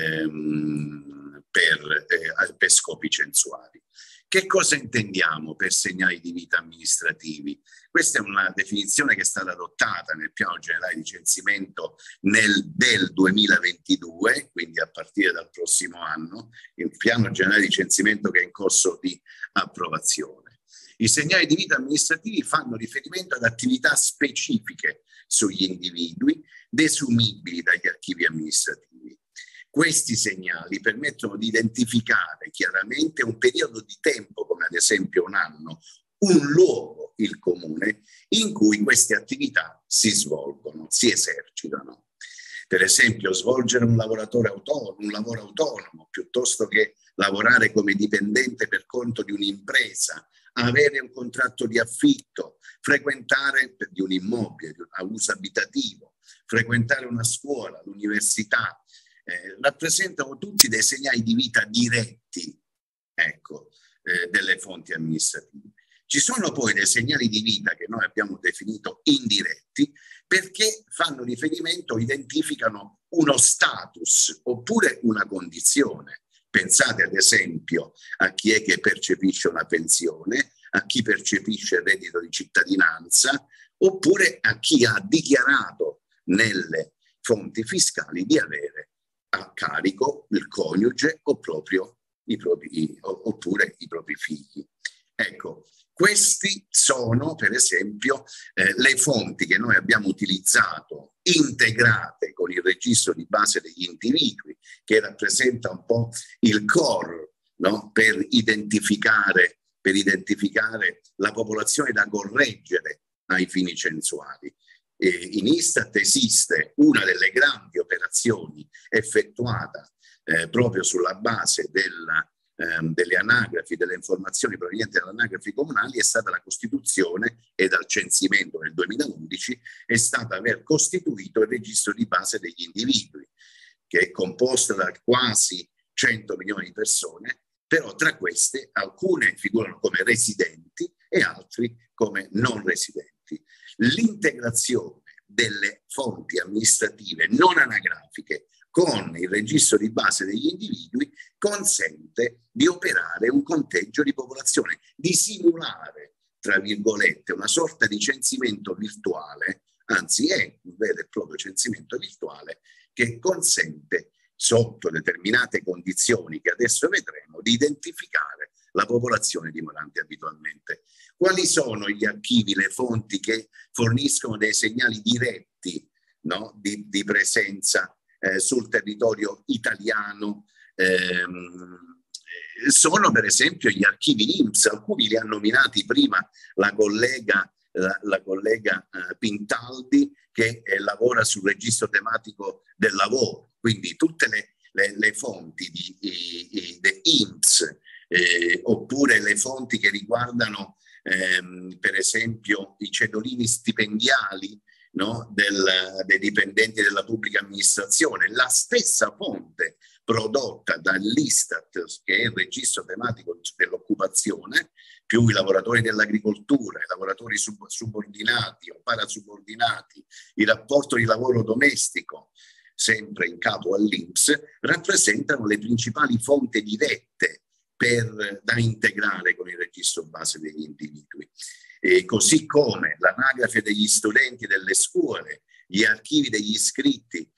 scopi censuali. Che cosa intendiamo per segnali di vita amministrativi? Questa è una definizione che è stata adottata nel piano generale di censimento del 2022, quindi a partire dal prossimo anno, il piano generale di censimento che è in corso di approvazione. I segnali di vita amministrativi fanno riferimento ad attività specifiche sugli individui desumibili dagli archivi amministrativi. Questi segnali permettono di identificare chiaramente un periodo di tempo, come ad esempio un anno, un luogo, il comune, in cui queste attività si svolgono, si esercitano. Per esempio, svolgere un lavoro autonomo, piuttosto che lavorare come dipendente per conto di un'impresa, avere un contratto di affitto, frequentare di un immobile a uso abitativo, frequentare una scuola, l'università, rappresentano tutti dei segnali di vita diretti, ecco, delle fonti amministrative. Ci sono poi dei segnali di vita che noi abbiamo definito indiretti, perché fanno riferimento, identificano uno status oppure una condizione. Pensate ad esempio a chi è che percepisce una pensione, a chi percepisce il reddito di cittadinanza, oppure a chi ha dichiarato nelle fonti fiscali di avere a carico il coniuge o oppure i propri figli. Ecco, questi sono per esempio le fonti che noi abbiamo utilizzato integrate con il registro di base degli individui, che rappresenta un po' il core, no? per identificare la popolazione da correggere ai fini censuali. In Istat esiste una delle grandi operazioni effettuata proprio sulla base delle anagrafi, delle informazioni provenienti dalle anagrafi comunali, è stata la costituzione, e dal censimento nel 2011 è stata aver costituito il registro di base degli individui, che è composto da quasi 100 milioni di persone, però tra queste alcune figurano come residenti e altri come non residenti. L'integrazione delle fonti amministrative non anagrafiche con il registro di base degli individui consente di operare un conteggio di popolazione, di simulare, tra virgolette, una sorta di censimento virtuale, anzi è un vero e proprio censimento virtuale che consente, sotto determinate condizioni che adesso vedremo, di identificare la popolazione dimorante abitualmente. Quali sono gli archivi, le fonti che forniscono dei segnali diretti, no, di presenza sul territorio italiano? Sono per esempio gli archivi INPS, alcuni li ha nominati prima la collega Pintaldi, che lavora sul registro tematico del lavoro, quindi tutte le fonti oppure le fonti che riguardano per esempio i cedolini stipendiali, no, dei dipendenti della pubblica amministrazione, la stessa fonte prodotta dall'Istat, che è il registro tematico dell'occupazione, più i lavoratori dell'agricoltura, i lavoratori subordinati o parasubordinati, il rapporto di lavoro domestico, sempre in capo all'INPS, rappresentano le principali fonti dirette da integrare con il registro base degli individui. Così come l'anagrafe degli studenti delle scuole, gli archivi degli iscritti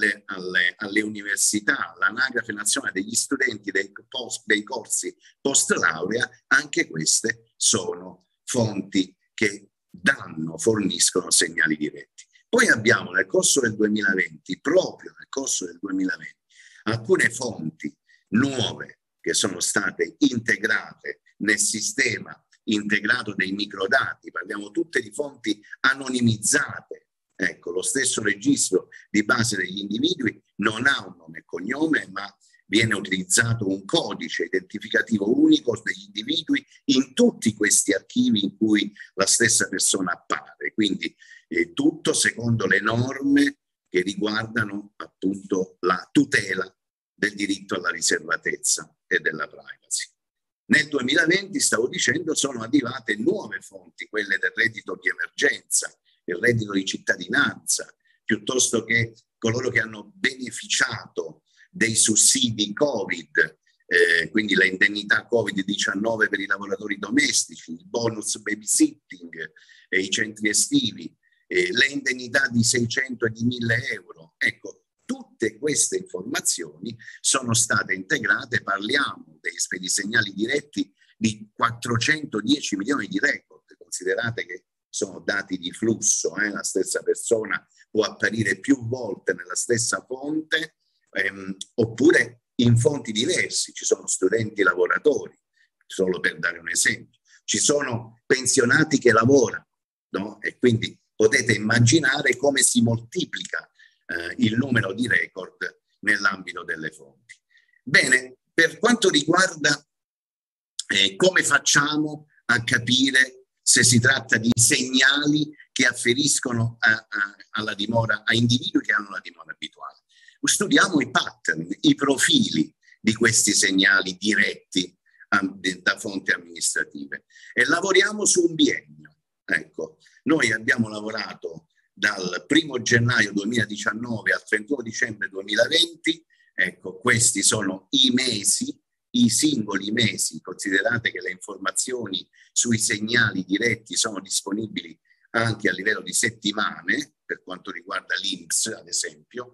alle università, l'anagrafe nazionale degli studenti dei corsi post laurea, anche queste sono fonti che forniscono segnali diretti. Poi abbiamo nel corso del 2020, proprio nel corso del 2020, alcune fonti nuove che sono state integrate nel sistema integrato dei microdati, parliamo tutte di fonti anonimizzate. Ecco, lo stesso registro di base degli individui non ha un nome e cognome, ma viene utilizzato un codice identificativo unico degli individui in tutti questi archivi in cui la stessa persona appare. Quindi tutto secondo le norme che riguardano appunto la tutela del diritto alla riservatezza e della privacy. Nel 2020, stavo dicendo, sono arrivate nuove fonti, quelle del reddito di emergenza, il reddito di cittadinanza, piuttosto che coloro che hanno beneficiato dei sussidi Covid, quindi le indennità Covid-19 per i lavoratori domestici, il bonus babysitting, i centri estivi, le indennità di 600 e di 1000 euro. Ecco, tutte queste informazioni sono state integrate, parliamo dei segnali diretti di 410 milioni di record, considerate che sono dati di flusso, la stessa persona può apparire più volte nella stessa fonte, oppure in fonti diverse, ci sono studenti lavoratori, solo per dare un esempio, ci sono pensionati che lavorano, no? E quindi potete immaginare come si moltiplica il numero di record nell'ambito delle fonti. Bene, per quanto riguarda come facciamo a capire se si tratta di segnali che afferiscono a individui che hanno la dimora abituale. Studiamo i pattern, i profili di questi segnali diretti da fonti amministrative e lavoriamo su un biennio. Ecco, noi abbiamo lavorato dal 1° gennaio 2019 al 31 dicembre 2020, ecco, questi sono i mesi, i singoli mesi, considerate che le informazioni sui segnali diretti sono disponibili anche a livello di settimane, per quanto riguarda l'INPS ad esempio.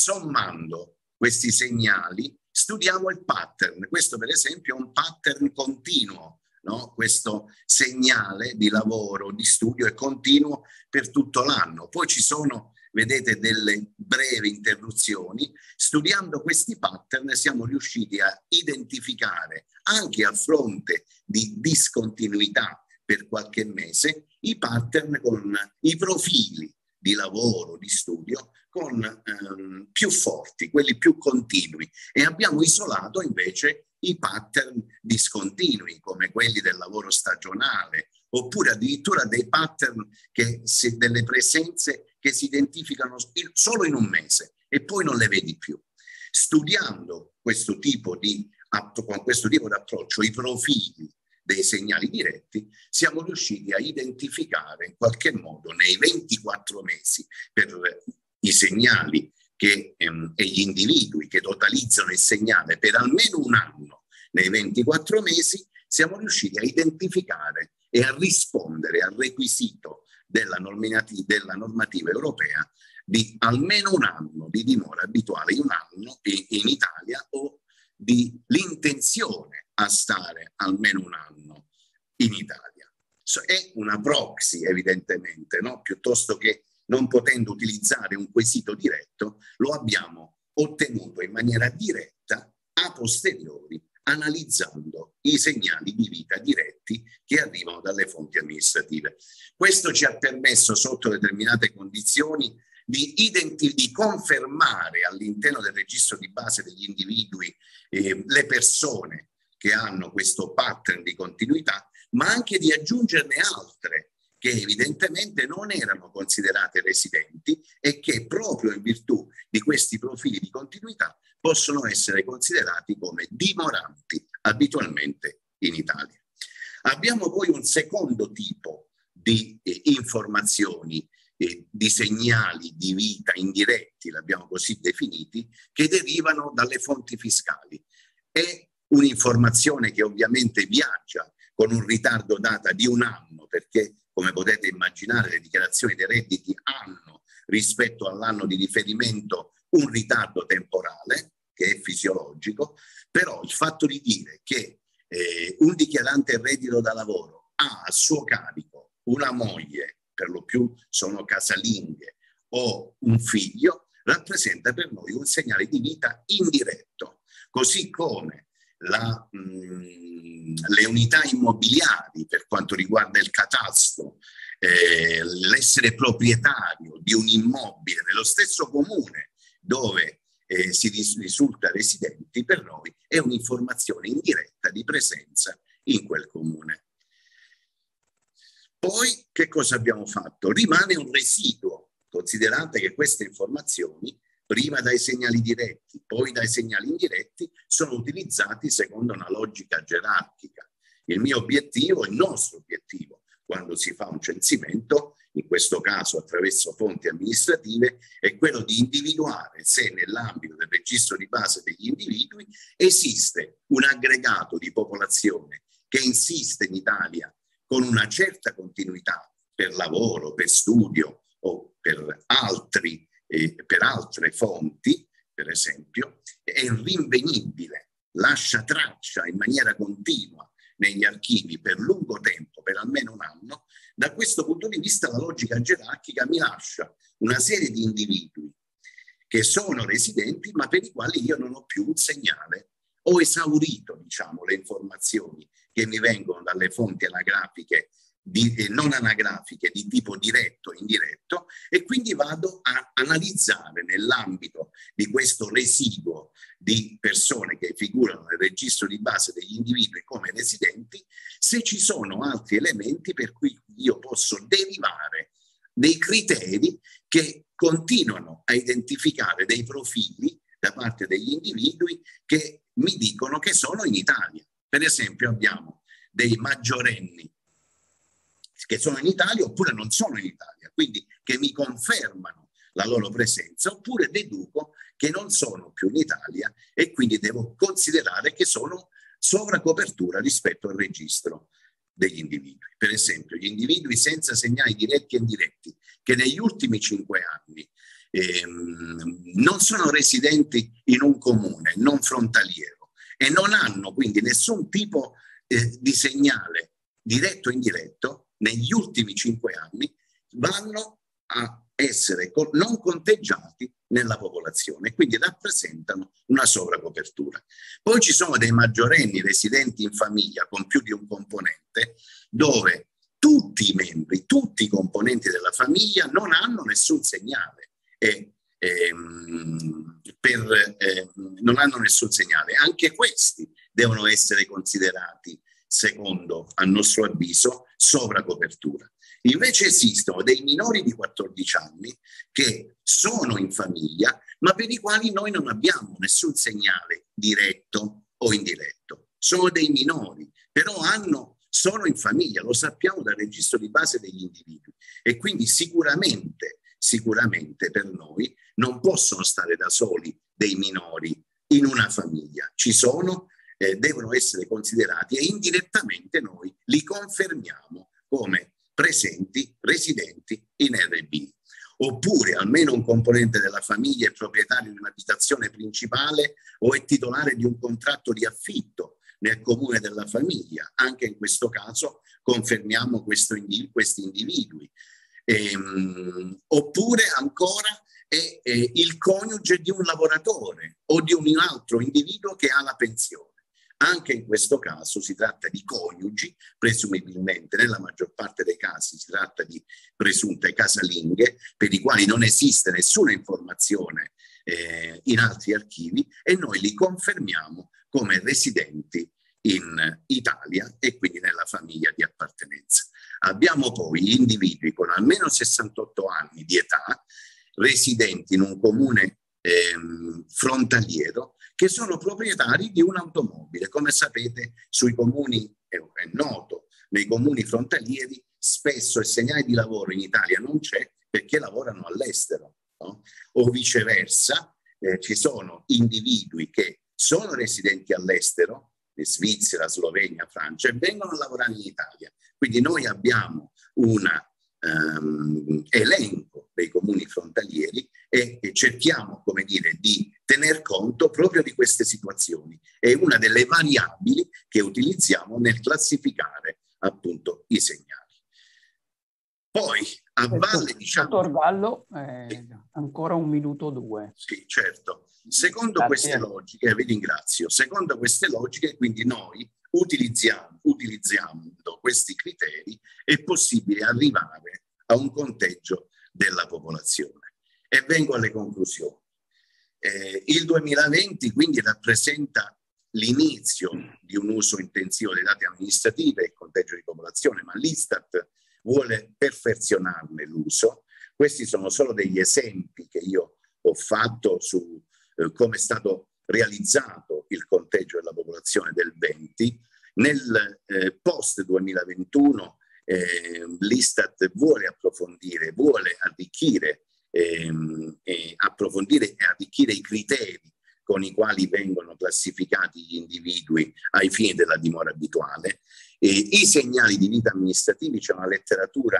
Sommando questi segnali studiamo il pattern. Questo per esempio è un pattern continuo, no? Questo segnale di lavoro, di studio è continuo per tutto l'anno. Poi ci sono, vedete, delle brevi interruzioni. Studiando questi pattern siamo riusciti a identificare, anche a fronte di discontinuità per qualche mese, i pattern con i profili di lavoro, di studio, con più forti, quelli più continui, e abbiamo isolato invece i pattern discontinui come quelli del lavoro stagionale, oppure addirittura dei pattern delle presenze che si identificano solo in un mese e poi non le vedi più. Studiando con questo tipo di approccio i profili dei segnali diretti, siamo riusciti a identificare in qualche modo nei 24 mesi per i segnali e gli individui che totalizzano il segnale per almeno un anno, nei 24 mesi siamo riusciti a identificare e a rispondere al requisito della normativa europea di almeno un anno di dimora abituale in un anno in Italia, o di l'intenzione a stare almeno un anno in Italia. È una proxy evidentemente, no? Piuttosto che non potendo utilizzare un quesito diretto, lo abbiamo ottenuto in maniera diretta a posteriori, analizzando i segnali di vita diretti che arrivano dalle fonti amministrative. Questo ci ha permesso, sotto determinate condizioni, di confermare all'interno del registro di base degli individui le persone che hanno questo pattern di continuità, ma anche di aggiungerne altre che evidentemente non erano considerate residenti e che proprio in virtù di questi profili di continuità possono essere considerati come dimoranti abitualmente in Italia. Abbiamo poi un secondo tipo di informazioni, di segnali di vita indiretti, l'abbiamo così definiti, che derivano dalle fonti fiscali. È un'informazione che ovviamente viaggia con un ritardo data di un anno, perché come potete immaginare le dichiarazioni dei redditi hanno rispetto all'anno di riferimento un ritardo temporale che è fisiologico, però il fatto di dire che un dichiarante reddito da lavoro ha a suo carico una moglie, per lo più sono casalinghe, o un figlio, rappresenta per noi un segnale di vita indiretto, così come le unità immobiliari per quanto riguarda il catasto, l'essere proprietario di un immobile nello stesso comune dove si risulta residenti, per noi è un'informazione indiretta di presenza in quel comune. Poi che cosa abbiamo fatto? Rimane un residuo, considerate che queste informazioni prima dai segnali diretti, poi dai segnali indiretti, sono utilizzati secondo una logica gerarchica. Il mio obiettivo, il nostro obiettivo, quando si fa un censimento, in questo caso attraverso fonti amministrative, è quello di individuare se nell'ambito del registro di base degli individui esiste un aggregato di popolazione che insiste in Italia con una certa continuità per lavoro, per studio o per altre fonti, per esempio, è rinvenibile, lascia traccia in maniera continua negli archivi per lungo tempo, per almeno un anno. Da questo punto di vista la logica gerarchica mi lascia una serie di individui che sono residenti ma per i quali io non ho più un segnale, ho esaurito, diciamo, le informazioni che mi vengono dalle fonti anagrafiche non anagrafiche di tipo diretto e indiretto, e quindi vado a analizzare nell'ambito di questo residuo di persone che figurano nel registro di base degli individui come residenti se ci sono altri elementi per cui io posso derivare dei criteri che continuano a identificare dei profili da parte degli individui che mi dicono che sono in Italia. Per esempio abbiamo dei maggiorenni che sono in Italia oppure non sono in Italia, quindi che mi confermano la loro presenza, oppure deduco che non sono più in Italia e quindi devo considerare che sono sovracopertura rispetto al registro degli individui. Per esempio, gli individui senza segnali diretti e indiretti che negli ultimi 5 anni non sono residenti in un comune non frontaliero e non hanno quindi nessun tipo di segnale diretto o indiretto, negli ultimi 5 anni vanno a essere non conteggiati nella popolazione e quindi rappresentano una sovracopertura. Poi ci sono dei maggiorenni residenti in famiglia con più di un componente dove tutti i membri, tutti i componenti della famiglia non hanno nessun segnale non hanno nessun segnale. Anche questi devono essere considerati secondo, a nostro avviso, sovracopertura. Invece esistono dei minori di 14 anni che sono in famiglia, ma per i quali noi non abbiamo nessun segnale diretto o indiretto. Sono dei minori, però sono in famiglia, lo sappiamo dal registro di base degli individui e quindi sicuramente per noi non possono stare da soli dei minori in una famiglia. Ci sono, devono essere considerati e indirettamente noi li confermiamo come presenti, residenti in RB. Oppure almeno un componente della famiglia è proprietario di un'abitazione principale o è titolare di un contratto di affitto nel comune della famiglia. Anche in questo caso confermiamo questi individui. Oppure ancora è il coniuge di un lavoratore o di un altro individuo che ha la pensione. Anche in questo caso si tratta di coniugi, presumibilmente nella maggior parte dei casi si tratta di presunte casalinghe per i quali non esiste nessuna informazione in altri archivi e noi li confermiamo come residenti in Italia e quindi nella famiglia di appartenenza. Abbiamo poi individui con almeno 68 anni di età residenti in un comune frontaliero che sono proprietari di un'automobile. Come sapete, sui comuni, è noto, nei comuni frontalieri spesso il segnale di lavoro in Italia non c'è perché lavorano all'estero, no? O viceversa, ci sono individui che sono residenti all'estero, in Svizzera, Slovenia, Francia, e vengono a lavorare in Italia. Quindi noi abbiamo un elenco dei comuni frontalieri e cerchiamo, come dire, di tener conto proprio di queste situazioni. È una delle variabili che utilizziamo nel classificare appunto i segnali. Poi a valle, diciamo... Dottor Gallo, ancora 1 minuto o 2. Sì, certo. Secondo queste logiche, vi ringrazio, secondo queste logiche quindi noi utilizzando questi criteri è possibile arrivare a un conteggio della popolazione. E vengo alle conclusioni. Il 2020 quindi rappresenta l'inizio di un uso intensivo dei dati amministrativi e il conteggio di popolazione, ma l'Istat vuole perfezionarne l'uso. Questi sono solo degli esempi che io ho fatto su come è stato realizzato il conteggio della popolazione del 20. Nel post 2021 l'Istat vuole approfondire, vuole arricchire approfondire e arricchire i criteri con i quali vengono classificati gli individui ai fini della dimora abituale. I segnali di vita amministrativi, c'è una letteratura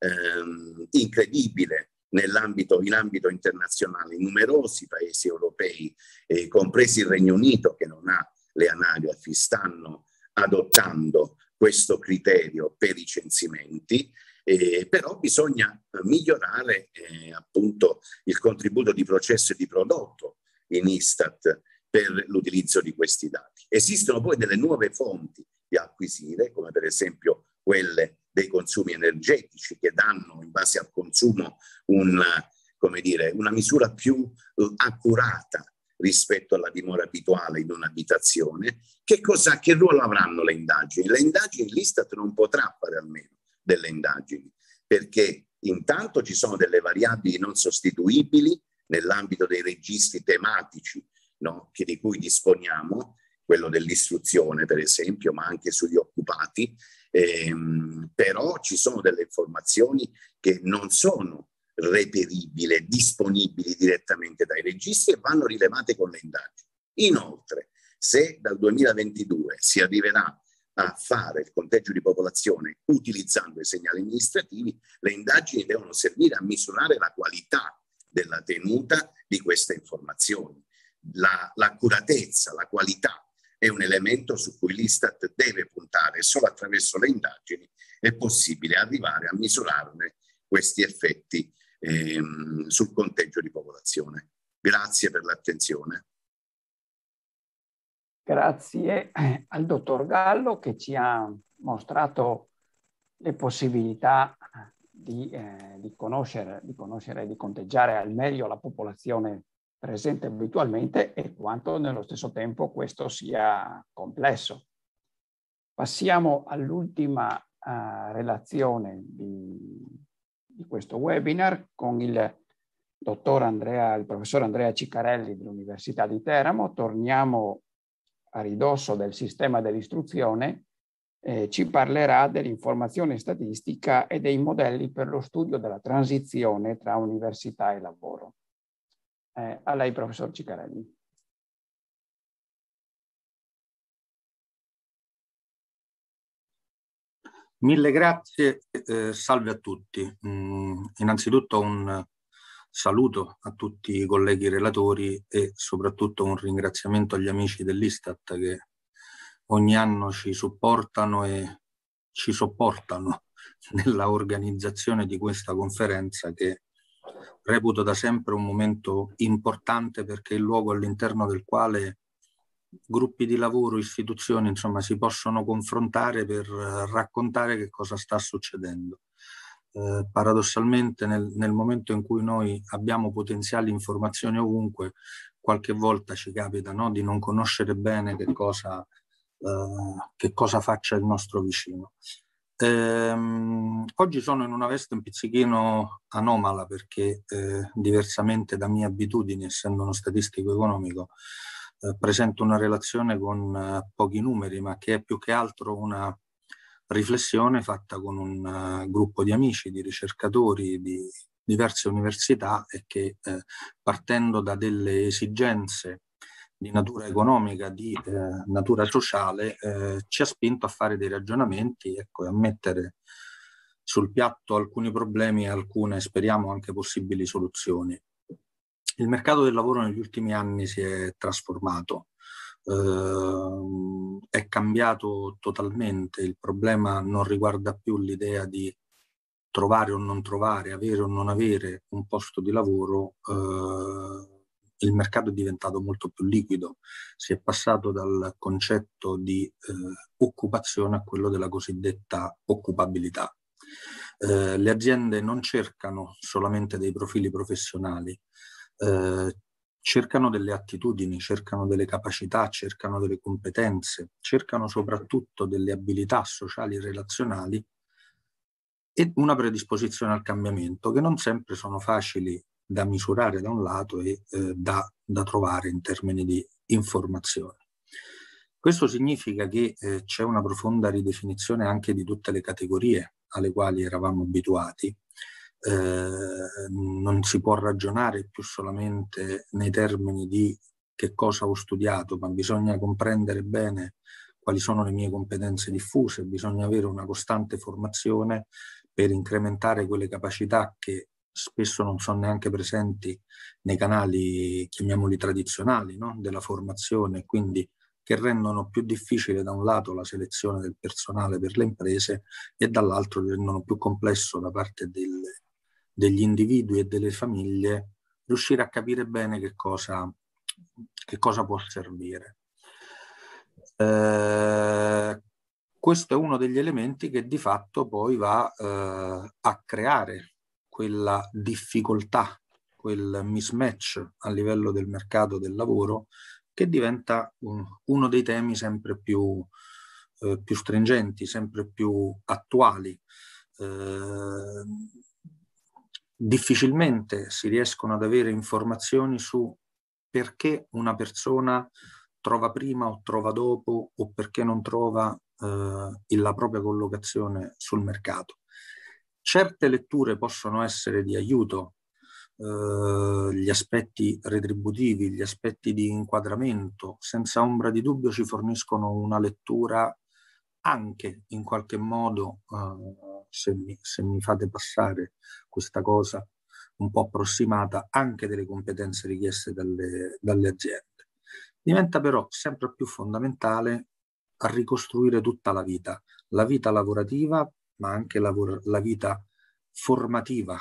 incredibile in ambito internazionale, in numerosi paesi europei, compresi il Regno Unito che non ha le anagrafi, stanno adottando questo criterio per i censimenti. Però bisogna migliorare appunto il contributo di processo e di prodotto in Istat per l'utilizzo di questi dati. Esistono poi delle nuove fonti da acquisire, come per esempio quelle dei consumi energetici, che danno in base al consumo una misura più accurata rispetto alla dimora abituale in un'abitazione. Che ruolo avranno le indagini? Le indagini, l'Istat non potrà fare almeno delle indagini, perché intanto ci sono delle variabili non sostituibili nell'ambito dei registri tematici, no, di cui disponiamo, quello dell'istruzione per esempio, ma anche sugli occupati, però ci sono delle informazioni che non sono reperibili, disponibili direttamente dai registri e vanno rilevate con le indagini. Inoltre, se dal 2022 si arriverà a fare il conteggio di popolazione utilizzando i segnali amministrativi, le indagini devono servire a misurare la qualità della tenuta di queste informazioni. L'accuratezza, la qualità è un elemento su cui l'Istat deve puntare e solo attraverso le indagini è possibile arrivare a misurarne questi effetti sul conteggio di popolazione. Grazie per l'attenzione. Grazie al dottor Gallo che ci ha mostrato le possibilità di conoscere e di conteggiare al meglio la popolazione presente abitualmente e quanto nello stesso tempo questo sia complesso. Passiamo all'ultima relazione di questo webinar con il professor Andrea Ciccarelli dell'Università di Teramo. Torniamo a ridosso del sistema dell'istruzione, ci parlerà dell'informazione statistica e dei modelli per lo studio della transizione tra università e lavoro. A lei, professor Ciccarelli. Mille grazie, salve a tutti. Innanzitutto un saluto a tutti i colleghi relatori e soprattutto un ringraziamento agli amici dell'Istat che ogni anno ci supportano e ci sopportano nella organizzazione di questa conferenza che reputo da sempre un momento importante perché è il luogo all'interno del quale gruppi di lavoro, istituzioni, insomma, si possono confrontare per raccontare che cosa sta succedendo. Paradossalmente nel momento in cui noi abbiamo potenziali informazioni ovunque, qualche volta ci capita, no, di non conoscere bene che cosa che cosa faccia il nostro vicino. Oggi sono in una veste un pizzichino anomala perché diversamente da mie abitudini, essendo uno statistico economico, presento una relazione con pochi numeri, ma che è più che altro una riflessione fatta con un gruppo di amici, di ricercatori di diverse università e che partendo da delle esigenze di natura economica, di natura sociale, ci ha spinto a fare dei ragionamenti, ecco, e a mettere sul piatto alcuni problemi e alcune, speriamo, anche possibili soluzioni. Il mercato del lavoro negli ultimi anni si è trasformato, è cambiato totalmente. Il problema non riguarda più l'idea di trovare o non trovare, avere o non avere un posto di lavoro. Il mercato è diventato molto più liquido, si è passato dal concetto di occupazione a quello della cosiddetta occupabilità. Le aziende non cercano solamente dei profili professionali, cercano delle attitudini, cercano delle capacità, cercano delle competenze, cercano soprattutto delle abilità sociali e relazionali e una predisposizione al cambiamento che non sempre sono facili da misurare da un lato e da trovare in termini di informazione. Questo significa che c'è una profonda ridefinizione anche di tutte le categorie alle quali eravamo abituati. Non si può ragionare più solamente nei termini di che cosa ho studiato, ma bisogna comprendere bene quali sono le mie competenze diffuse, bisogna avere una costante formazione per incrementare quelle capacità che spesso non sono neanche presenti nei canali, chiamiamoli tradizionali, no? Della formazione, quindi che rendono più difficile da un lato la selezione del personale per le imprese e dall'altro rendono più complesso da parte degli individui e delle famiglie riuscire a capire bene che cosa può servire. Questo è uno degli elementi che di fatto poi va a creare quella difficoltà, quel mismatch a livello del mercato del lavoro che diventa uno dei temi sempre più stringenti, sempre più attuali. Difficilmente si riescono ad avere informazioni su perché una persona trova prima o trova dopo o perché non trova la propria collocazione sul mercato. Certe letture possono essere di aiuto, gli aspetti retributivi, gli aspetti di inquadramento, senza ombra di dubbio ci forniscono una lettura anche in qualche modo, se mi fate passare questa cosa un po' approssimata, anche delle competenze richieste dalle aziende. Diventa però sempre più fondamentale a ricostruire tutta la vita lavorativa, ma anche la vita formativa,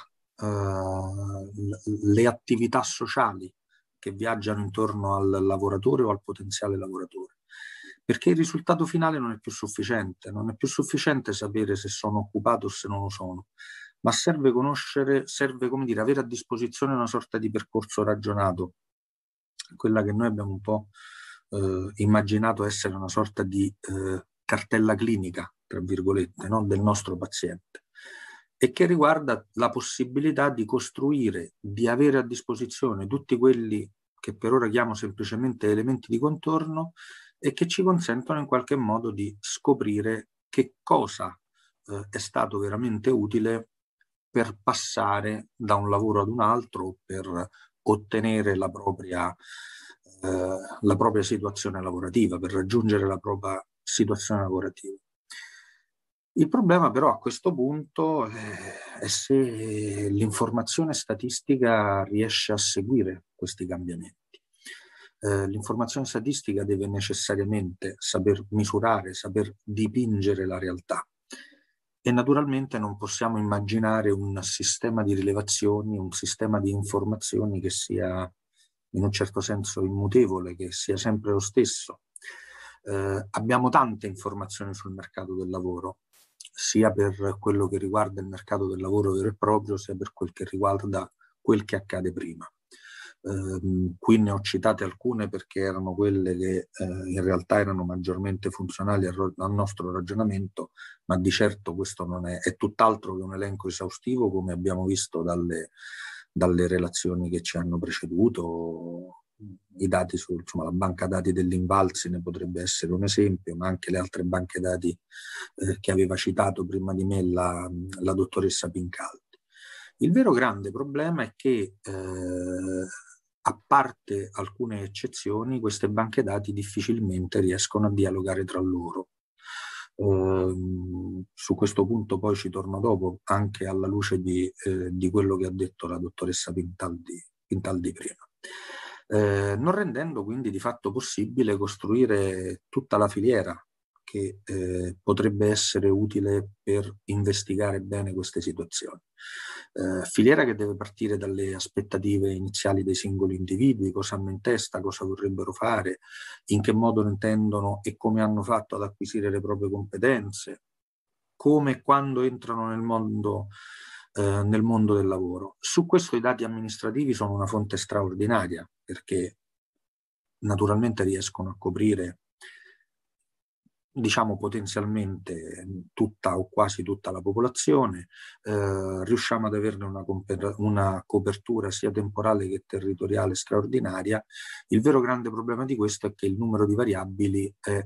le attività sociali che viaggiano intorno al lavoratore o al potenziale lavoratore. Perché il risultato finale non è più sufficiente, non è più sufficiente sapere se sono occupato o se non lo sono, ma serve conoscere, serve, come dire, avere a disposizione una sorta di percorso ragionato, quella che noi abbiamo un po' immaginato essere una sorta di cartella clinica, tra virgolette, no? Del nostro paziente, e che riguarda la possibilità di costruire, di avere a disposizione tutti quelli che per ora chiamo semplicemente elementi di contorno e che ci consentono in qualche modo di scoprire che cosa è stato veramente utile per passare da un lavoro ad un altro, per ottenere la propria situazione lavorativa, per raggiungere la propria situazione lavorativa. Il problema però a questo punto è se l'informazione statistica riesce a seguire questi cambiamenti. L'informazione statistica deve necessariamente saper misurare, saper dipingere la realtà. E naturalmente non possiamo immaginare un sistema di rilevazioni, un sistema di informazioni che sia in un certo senso immutevole, che sia sempre lo stesso. Abbiamo tante informazioni sul mercato del lavoro, sia per quello che riguarda il mercato del lavoro vero e proprio, sia per quel che riguarda quel che accade prima. Qui ne ho citate alcune perché erano quelle che in realtà erano maggiormente funzionali al nostro ragionamento, ma di certo questo non è tutt'altro che un elenco esaustivo, come abbiamo visto dalle relazioni che ci hanno preceduto. I dati insomma, la banca dati dell'Invalsi ne potrebbe essere un esempio, ma anche le altre banche dati che aveva citato prima di me la dottoressa Pincaldi. Il vero grande problema è che a parte alcune eccezioni, queste banche dati difficilmente riescono a dialogare tra loro. Su questo punto poi ci torno dopo, anche alla luce di quello che ha detto la dottoressa Pintaldi prima. Non rendendo quindi di fatto possibile costruire tutta la filiera che potrebbe essere utile per investigare bene queste situazioni. Filiera che deve partire dalle aspettative iniziali dei singoli individui, cosa hanno in testa, cosa vorrebbero fare, in che modo intendono e come hanno fatto ad acquisire le proprie competenze, come e quando entrano nel mondo del lavoro. Su questo i dati amministrativi sono una fonte straordinaria, perché naturalmente riescono a coprire, diciamo, potenzialmente tutta o quasi tutta la popolazione, riusciamo ad averne una copertura sia temporale che territoriale straordinaria. Il vero grande problema di questo è che il numero di variabili è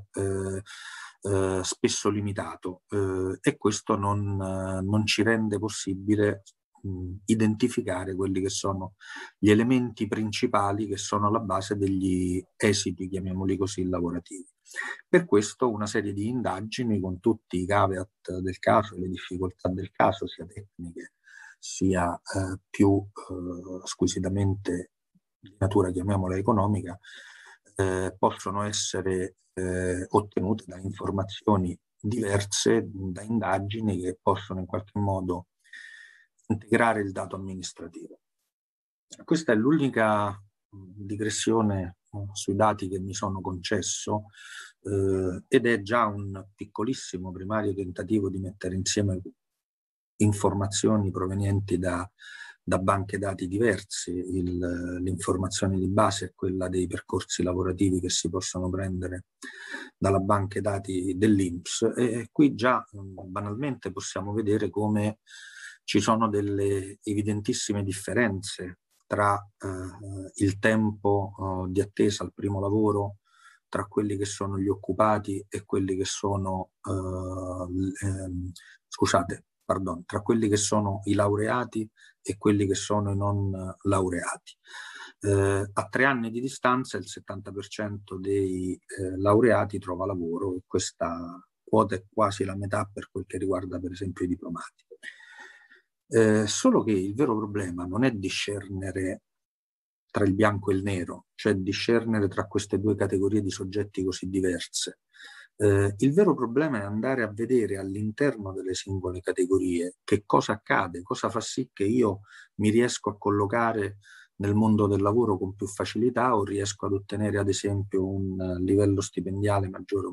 spesso limitato e questo non ci rende possibile identificare quelli che sono gli elementi principali che sono alla base degli esiti, chiamiamoli così, lavorativi. Per questo una serie di indagini con tutti i caveat del caso e le difficoltà del caso, sia tecniche sia più squisitamente di natura, chiamiamola economica, possono essere ottenute da informazioni diverse, da indagini che possono in qualche modo integrare il dato amministrativo. Questa è l'unica digressione sui dati che mi sono concesso ed è già un piccolissimo primario tentativo di mettere insieme informazioni provenienti da banche dati diverse. L'informazione di base è quella dei percorsi lavorativi che si possono prendere dalla banca dati dell'INPS e qui già banalmente possiamo vedere come ci sono delle evidentissime differenze tra il tempo di attesa al primo lavoro, tra quelli che sono gli occupati e quelli che sono, tra quelli che sono i laureati e quelli che sono i non laureati. A 3 anni di distanza il 70% dei laureati trova lavoro e questa quota è quasi la metà per quel che riguarda per esempio i diplomati. Solo che il vero problema non è discernere tra il bianco e il nero, cioè discernere tra queste due categorie di soggetti così diverse. Il vero problema è andare a vedere all'interno delle singole categorie che cosa accade, cosa fa sì che io mi riesco a collocare nel mondo del lavoro con più facilità o riesco ad ottenere ad esempio un livello stipendiale maggiore o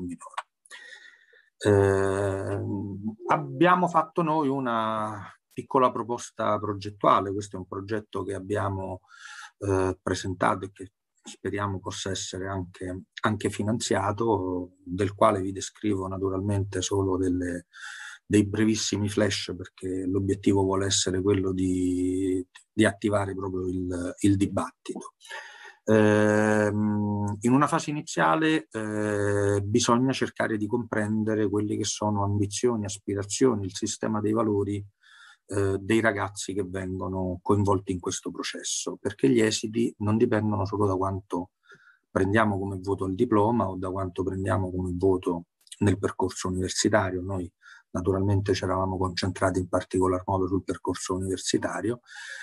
minore. Abbiamo fatto noi una piccola proposta progettuale, questo è un progetto che abbiamo presentato e che speriamo possa essere anche finanziato, del quale vi descrivo naturalmente solo dei brevissimi flash perché l'obiettivo vuole essere quello di attivare proprio il dibattito. In una fase iniziale bisogna cercare di comprendere quelle che sono ambizioni, aspirazioni, il sistema dei valori dei ragazzi che vengono coinvolti in questo processo, perché gli esiti non dipendono solo da quanto prendiamo come voto al diploma o da quanto prendiamo come voto nel percorso universitario. Noi naturalmente ci eravamo concentrati in particolar modo sul percorso universitario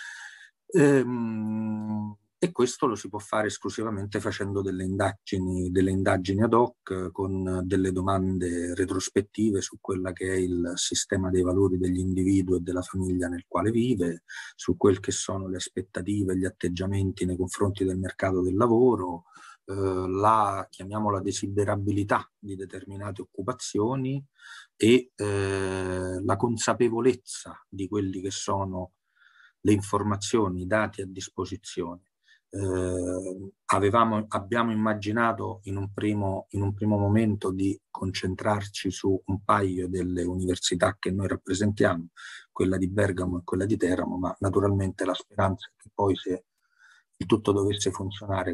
e questo lo si può fare esclusivamente facendo delle indagini ad hoc con delle domande retrospettive su quella che è il sistema dei valori degli individui e della famiglia nel quale vive, su quel che sono le aspettative e gli atteggiamenti nei confronti del mercato del lavoro, chiamiamola desiderabilità di determinate occupazioni e la consapevolezza di quelli che sono le informazioni, i dati a disposizione. Abbiamo immaginato in un primo momento di concentrarci su un paio delle università che noi rappresentiamo, quella di Bergamo e quella di Teramo, ma naturalmente la speranza è che poi, se il tutto dovesse funzionare,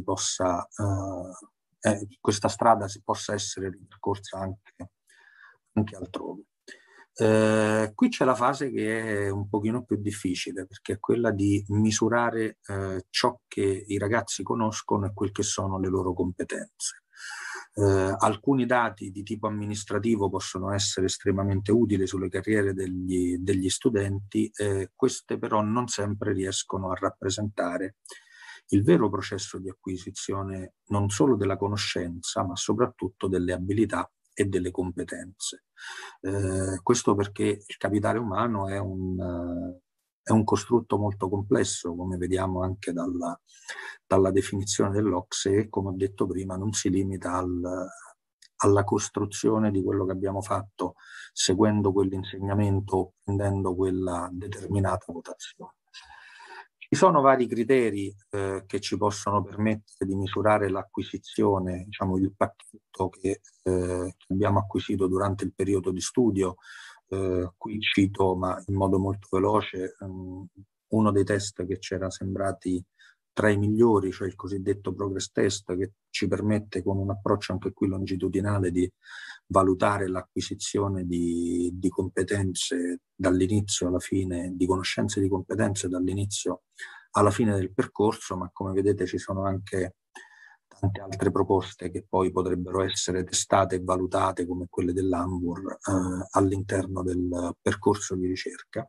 questa strada possa essere ripercorsa anche altrove. Qui c'è la fase che è un pochino più difficile, perché è quella di misurare ciò che i ragazzi conoscono e quel che sono le loro competenze. Alcuni dati di tipo amministrativo possono essere estremamente utili sulle carriere degli studenti, queste però non sempre riescono a rappresentare il vero processo di acquisizione non solo della conoscenza, ma soprattutto delle abilità e delle competenze. Questo perché il capitale umano è un costrutto molto complesso, come vediamo anche dalla definizione dell'OCSE, e come ho detto prima non si limita alla costruzione di quello che abbiamo fatto seguendo quell'insegnamento o prendendo quella determinata votazione. Ci sono vari criteri che ci possono permettere di misurare l'acquisizione, diciamo il pacchetto che abbiamo acquisito durante il periodo di studio. Qui cito, ma in modo molto veloce, uno dei test che ci era sembrati tra i migliori, cioè il cosiddetto progress test, che ci permette, con un approccio anche qui longitudinale, di valutare l'acquisizione di competenze dall'inizio alla fine, di conoscenze e di competenze dall'inizio alla fine del percorso, ma come vedete ci sono anche tante altre proposte che poi potrebbero essere testate e valutate, come quelle dell'Anvur, all'interno del percorso di ricerca.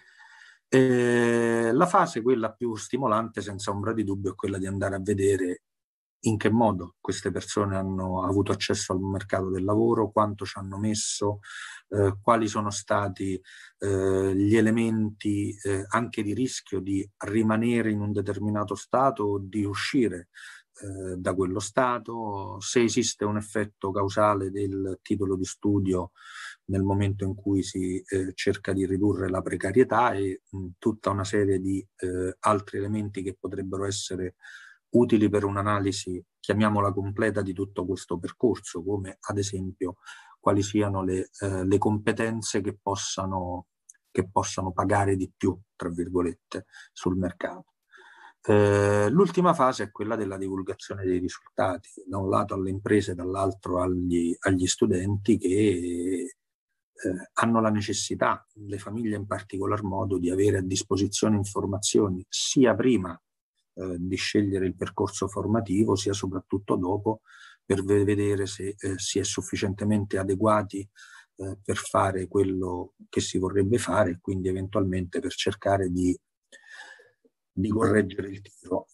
La fase, quella più stimolante senza ombra di dubbio, è quella di andare a vedere in che modo queste persone hanno avuto accesso al mercato del lavoro, quanto ci hanno messo, quali sono stati gli elementi anche di rischio di rimanere in un determinato stato o di uscire da quello stato, se esiste un effetto causale del titolo di studio nel momento in cui si cerca di ridurre la precarietà, e tutta una serie di altri elementi che potrebbero essere utili per un'analisi, chiamiamola completa, di tutto questo percorso, come ad esempio quali siano le competenze che possano pagare di più, tra virgolette, sul mercato. L'ultima fase è quella della divulgazione dei risultati, da un lato alle imprese, dall'altro agli studenti, che hanno la necessità, le famiglie in particolar modo, di avere a disposizione informazioni sia prima di scegliere il percorso formativo, sia soprattutto dopo, per vedere se si è sufficientemente adeguati per fare quello che si vorrebbe fare, e quindi eventualmente per cercare di correggere il tiro.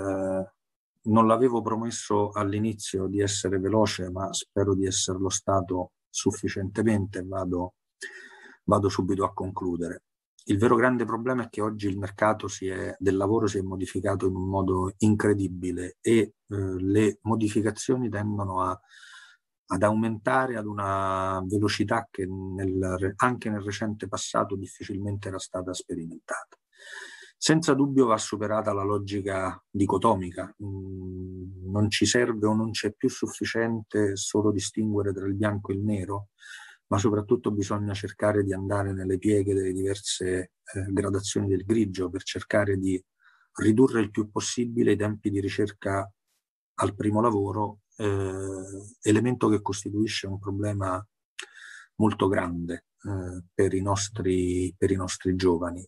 Non l'avevo promesso all'inizio di essere veloce, ma spero di esserlo stato sufficientemente. Vado subito a concludere. Il vero grande problema è che oggi il mercato del lavoro si è modificato in un modo incredibile, e le modificazioni tendono ad aumentare ad una velocità che anche nel recente passato difficilmente era stata sperimentata. Senza dubbio va superata la logica dicotomica. Non ci serve o non c'è più sufficiente solo distinguere tra il bianco e il nero, ma soprattutto bisogna cercare di andare nelle pieghe delle diverse gradazioni del grigio, per cercare di ridurre il più possibile i tempi di ricerca al primo lavoro, elemento che costituisce un problema molto grande per i nostri giovani.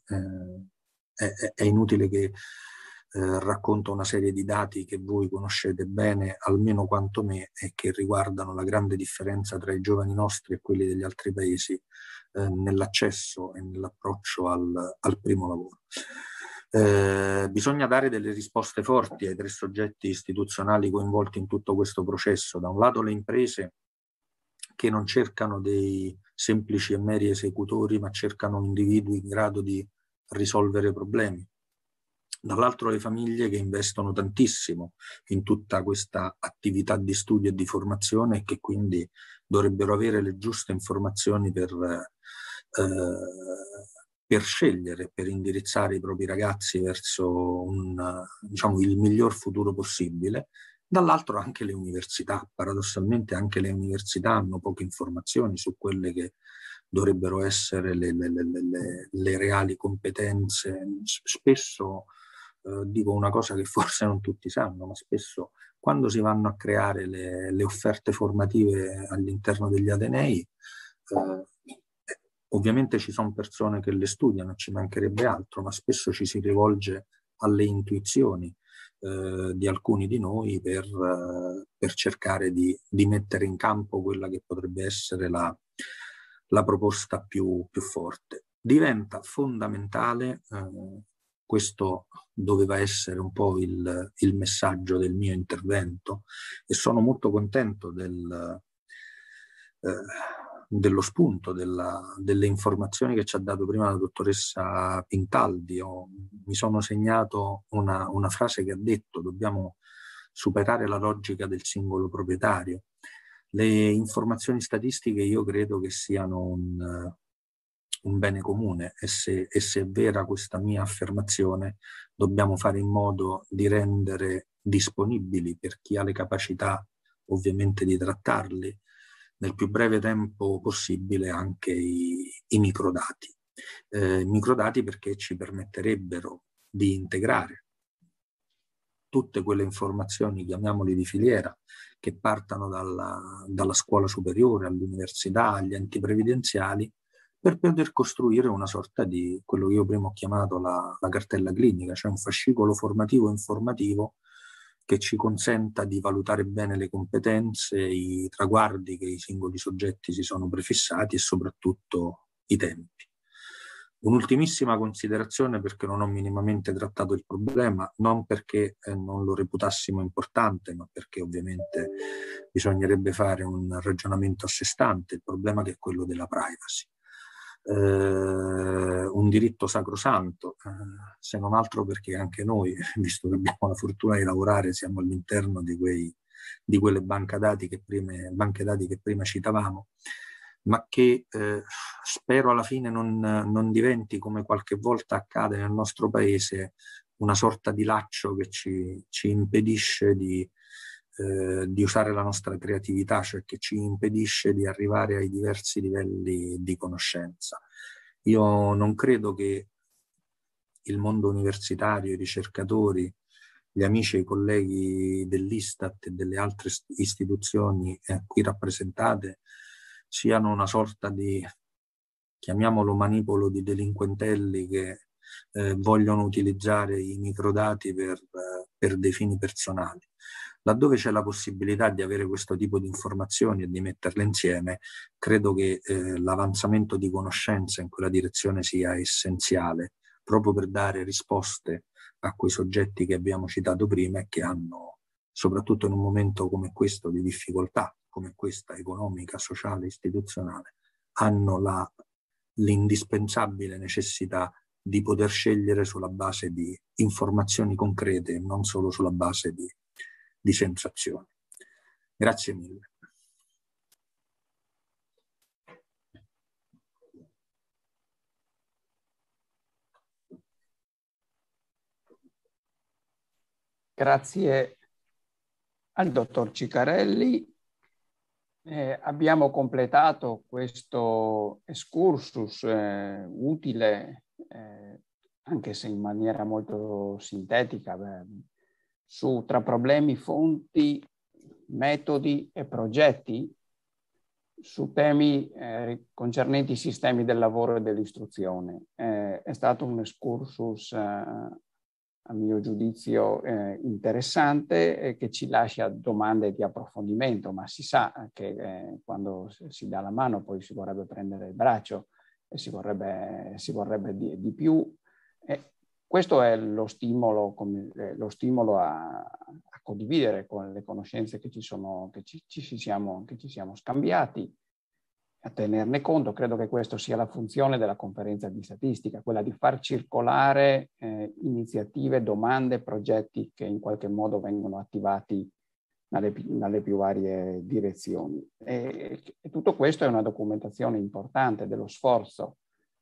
È inutile che racconto una serie di dati che voi conoscete bene, almeno quanto me, e che riguardano la grande differenza tra i giovani nostri e quelli degli altri paesi nell'accesso e nell'approccio al primo lavoro. Bisogna dare delle risposte forti ai 3 soggetti istituzionali coinvolti in tutto questo processo. Da un lato le imprese, che non cercano dei semplici e meri esecutori, ma cercano individui in grado di risolvere problemi. Dall'altro le famiglie, che investono tantissimo in tutta questa attività di studio e di formazione, e che quindi dovrebbero avere le giuste informazioni per per scegliere, per indirizzare i propri ragazzi verso diciamo, il miglior futuro possibile. Dall'altro anche le università, paradossalmente anche le università hanno poche informazioni su quelle che dovrebbero essere le reali competenze. Spesso dico una cosa che forse non tutti sanno, ma spesso quando si vanno a creare le offerte formative all'interno degli atenei, ovviamente ci sono persone che le studiano, ci mancherebbe altro, ma spesso ci si rivolge alle intuizioni di alcuni di noi per cercare di mettere in campo quella che potrebbe essere la proposta più forte. Diventa fondamentale, questo doveva essere un po' il messaggio del mio intervento, e sono molto contento dello spunto, delle informazioni che ci ha dato prima la dottoressa Pintaldi. Mi sono segnato una frase che ha detto: dobbiamo superare la logica del singolo proprietario. Le informazioni statistiche io credo che siano un bene comune, e se è vera questa mia affermazione, dobbiamo fare in modo di rendere disponibili, per chi ha le capacità ovviamente di trattarli, nel più breve tempo possibile, anche i microdati. Microdati perché ci permetterebbero di integrare tutte quelle informazioni, chiamiamoli di filiera, che partano dalla scuola superiore all'università, agli enti previdenziali, per poter costruire una sorta di quello che io prima ho chiamato la cartella clinica, cioè un fascicolo formativo e informativo che ci consenta di valutare bene le competenze, i traguardi che i singoli soggetti si sono prefissati e soprattutto i tempi. Un'ultimissima considerazione, perché non ho minimamente trattato il problema, non perché non lo reputassimo importante, ma perché ovviamente bisognerebbe fare un ragionamento a sé stante, il problema che è quello della privacy. Un diritto sacrosanto, se non altro perché anche noi, visto che abbiamo la fortuna di lavorare, siamo all'interno di quelle banche dati che prima citavamo, ma che spero alla fine non diventi, come qualche volta accade nel nostro paese, una sorta di laccio che ci impedisce di usare la nostra creatività, cioè che ci impedisce di arrivare ai diversi livelli di conoscenza. Io non credo che il mondo universitario, i ricercatori, gli amici e i colleghi dell'Istat e delle altre istituzioni qui rappresentate siano una sorta di, chiamiamolo manipolo, di delinquentelli che vogliono utilizzare i microdati per dei fini personali. Laddove c'è la possibilità di avere questo tipo di informazioni e di metterle insieme, credo che l'avanzamento di conoscenza in quella direzione sia essenziale, proprio per dare risposte a quei soggetti che abbiamo citato prima e che hanno, soprattutto in un momento come questo di difficoltà, come questa economica, sociale, istituzionale, hanno l'indispensabile necessità di poter scegliere sulla base di informazioni concrete e non solo sulla base di sensazioni. Grazie mille. Grazie al dottor Ciccarelli. Abbiamo completato questo excursus utile, anche se in maniera molto sintetica, tra problemi, fonti, metodi e progetti su temi concernenti i sistemi del lavoro e dell'istruzione. È stato un excursus a mio giudizio interessante, che ci lascia domande di approfondimento, ma si sa che quando si dà la mano poi si vorrebbe prendere il braccio e si vorrebbe di più. Questo è lo stimolo a condividere con le conoscenze che ci siamo scambiati, a tenerne conto. Credo che questa sia la funzione della conferenza di statistica, quella di far circolare iniziative, domande, progetti che in qualche modo vengono attivati dalle più varie direzioni. E tutto questo è una documentazione importante dello sforzo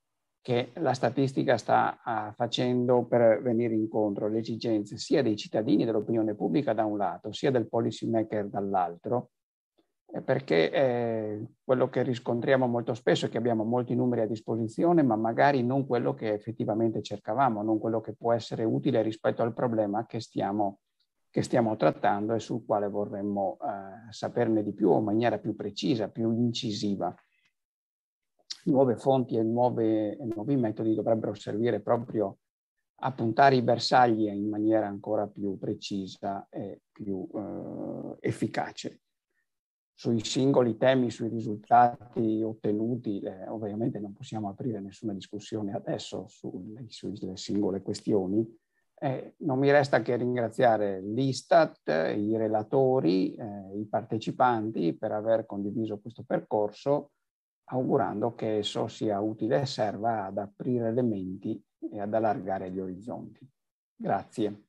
che la statistica sta facendo per venire incontro alle esigenze sia dei cittadini, dell'opinione pubblica da un lato, sia del policy maker dall'altro, perché quello che riscontriamo molto spesso è che abbiamo molti numeri a disposizione, ma magari non quello che effettivamente cercavamo, non quello che può essere utile rispetto al problema che stiamo trattando e sul quale vorremmo saperne di più in maniera più precisa, più incisiva. Nuove fonti e nuovi metodi dovrebbero servire proprio a puntare i bersagli in maniera ancora più precisa e più efficace. Sui singoli temi, sui risultati ottenuti, ovviamente non possiamo aprire nessuna discussione adesso sulle singole questioni. Non mi resta che ringraziare l'Istat, i relatori, i partecipanti per aver condiviso questo percorso, augurando che esso sia utile e serva ad aprire le menti e ad allargare gli orizzonti. Grazie.